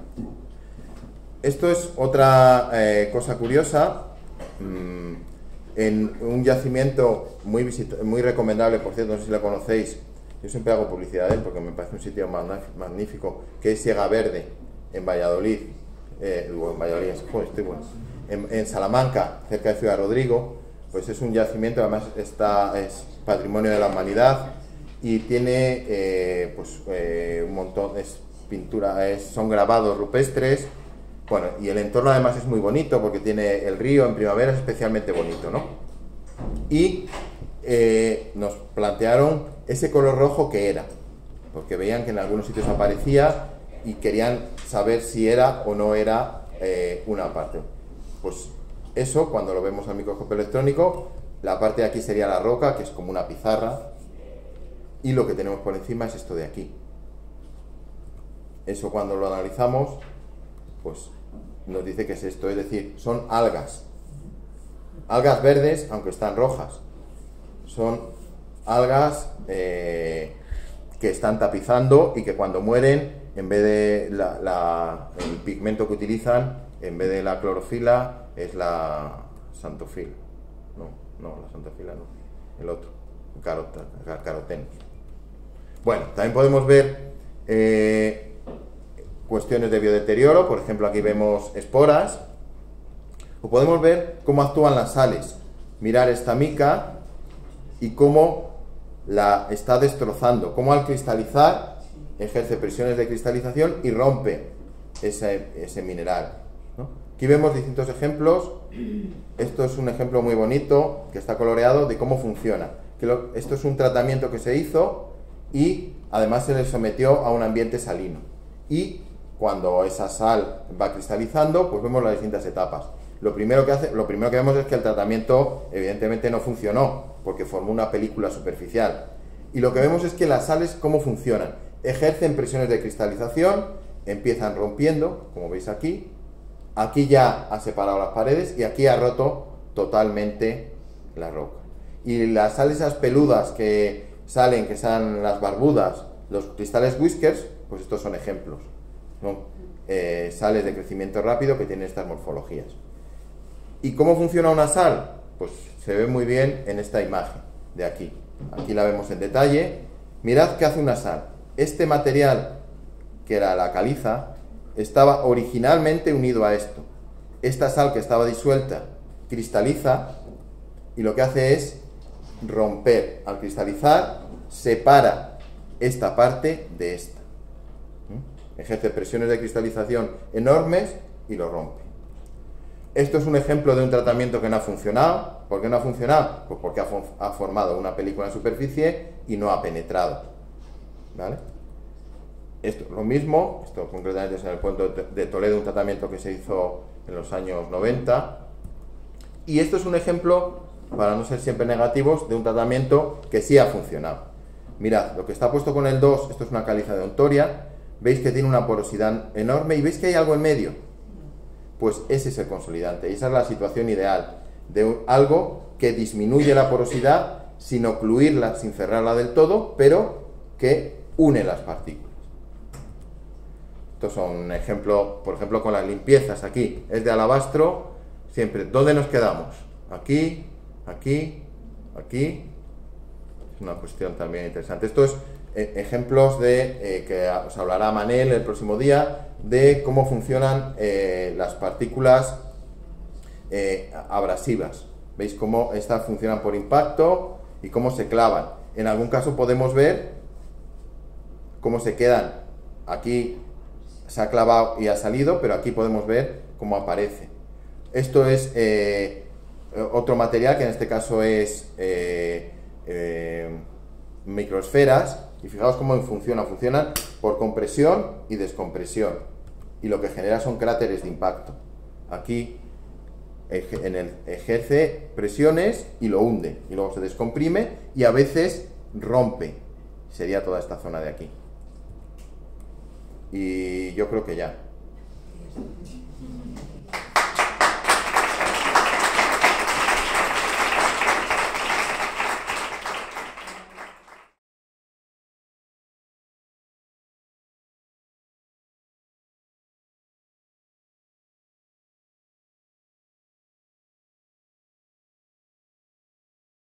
Esto es otra eh, cosa curiosa. Mm, en un yacimiento muy, muy recomendable, por cierto, no sé si lo conocéis, yo siempre hago publicidad de él porque me parece un sitio magnífico, que es Siega Verde, en Valladolid, eh, en Valladolid, joder, estoy bueno, en, en Salamanca, cerca de Ciudad Rodrigo. Pues es un yacimiento, además está, es patrimonio de la humanidad y tiene eh, pues, eh, un montón, es pintura, es, son grabados rupestres, bueno, y el entorno además es muy bonito porque tiene el río en primavera, es especialmente bonito, ¿no? Y eh, nos plantearon ese color rojo que era, porque veían que en algunos sitios aparecía y querían saber si era o no era eh, una parte. Pues eso, cuando lo vemos al microscopio electrónico, la parte de aquí sería la roca, que es como una pizarra, y lo que tenemos por encima es esto de aquí. Eso, cuando lo analizamos, pues nos dice que es esto, es decir, son algas. Algas verdes, aunque están rojas. Son algas eh, que están tapizando y que cuando mueren, en vez de la, la, el pigmento que utilizan, en vez de la clorofila, es la xantofila. No, no, la xantofila no. El otro, el caroteno. Bueno, también podemos ver eh, cuestiones de biodeterioro. Por ejemplo, aquí vemos esporas. O podemos ver cómo actúan las sales. Mirar esta mica y cómo la está destrozando. Cómo al cristalizar ejerce presiones de cristalización y rompe ese, ese mineral, ¿no? Aquí vemos distintos ejemplos. Esto es un ejemplo muy bonito que está coloreado de cómo funciona. Que lo, esto es un tratamiento que se hizo y además se le sometió a un ambiente salino. Y cuando esa sal va cristalizando, pues vemos las distintas etapas. Lo primero que hace, lo primero que vemos es que el tratamiento evidentemente no funcionó porque formó una película superficial. Y lo que vemos es que las sales, ¿cómo funcionan? Ejercen presiones de cristalización, empiezan rompiendo, como veis aquí. Aquí ya ha separado las paredes y aquí ha roto totalmente la roca. Y las sales esas peludas que salen, que son las barbudas, los cristales whiskers, pues estos son ejemplos, ¿no? Eh, sales de crecimiento rápido que tienen estas morfologías. ¿Y cómo funciona una sal? Pues se ve muy bien en esta imagen de aquí. Aquí la vemos en detalle. Mirad qué hace una sal. Este material, que era la caliza, estaba originalmente unido a esto. Esta sal que estaba disuelta cristaliza y lo que hace es romper. Al cristalizar, separa esta parte de esta. ¿Mm? Ejerce presiones de cristalización enormes y lo rompe. Esto es un ejemplo de un tratamiento que no ha funcionado. ¿Por qué no ha funcionado? Pues porque ha, ha formado una película en superficie y no ha penetrado, ¿vale? Esto es lo mismo, esto concretamente es en el puerto de Toledo, un tratamiento que se hizo en los años noventa. Y esto es un ejemplo, para no ser siempre negativos, de un tratamiento que sí ha funcionado. Mirad, lo que está puesto con el dos, esto es una caliza de Ontoria, veis que tiene una porosidad enorme y veis que hay algo en medio. Pues ese es el consolidante y esa es la situación ideal de un, algo que disminuye la porosidad sin ocluirla, sin cerrarla del todo, pero que une las partículas. Estos son un ejemplo, por ejemplo, con las limpiezas. Aquí es de alabastro, siempre. ¿Dónde nos quedamos? Aquí, aquí, aquí. Es una cuestión también interesante. Esto es eh, ejemplos de, eh, que os hablará Manel el próximo día, de cómo funcionan eh, las partículas eh, abrasivas. ¿Veis cómo estas funcionan por impacto y cómo se clavan? En algún caso podemos ver cómo se quedan. Aquí se ha clavado y ha salido, pero aquí podemos ver cómo aparece. Esto es eh, otro material que en este caso es eh, eh, microesferas, y fijaos cómo funciona. Funcionan por compresión y descompresión, y lo que genera son cráteres de impacto. Aquí en el, ejerce presiones y lo hunde, y luego se descomprime y a veces rompe. Sería toda esta zona de aquí. Y yo creo que ya.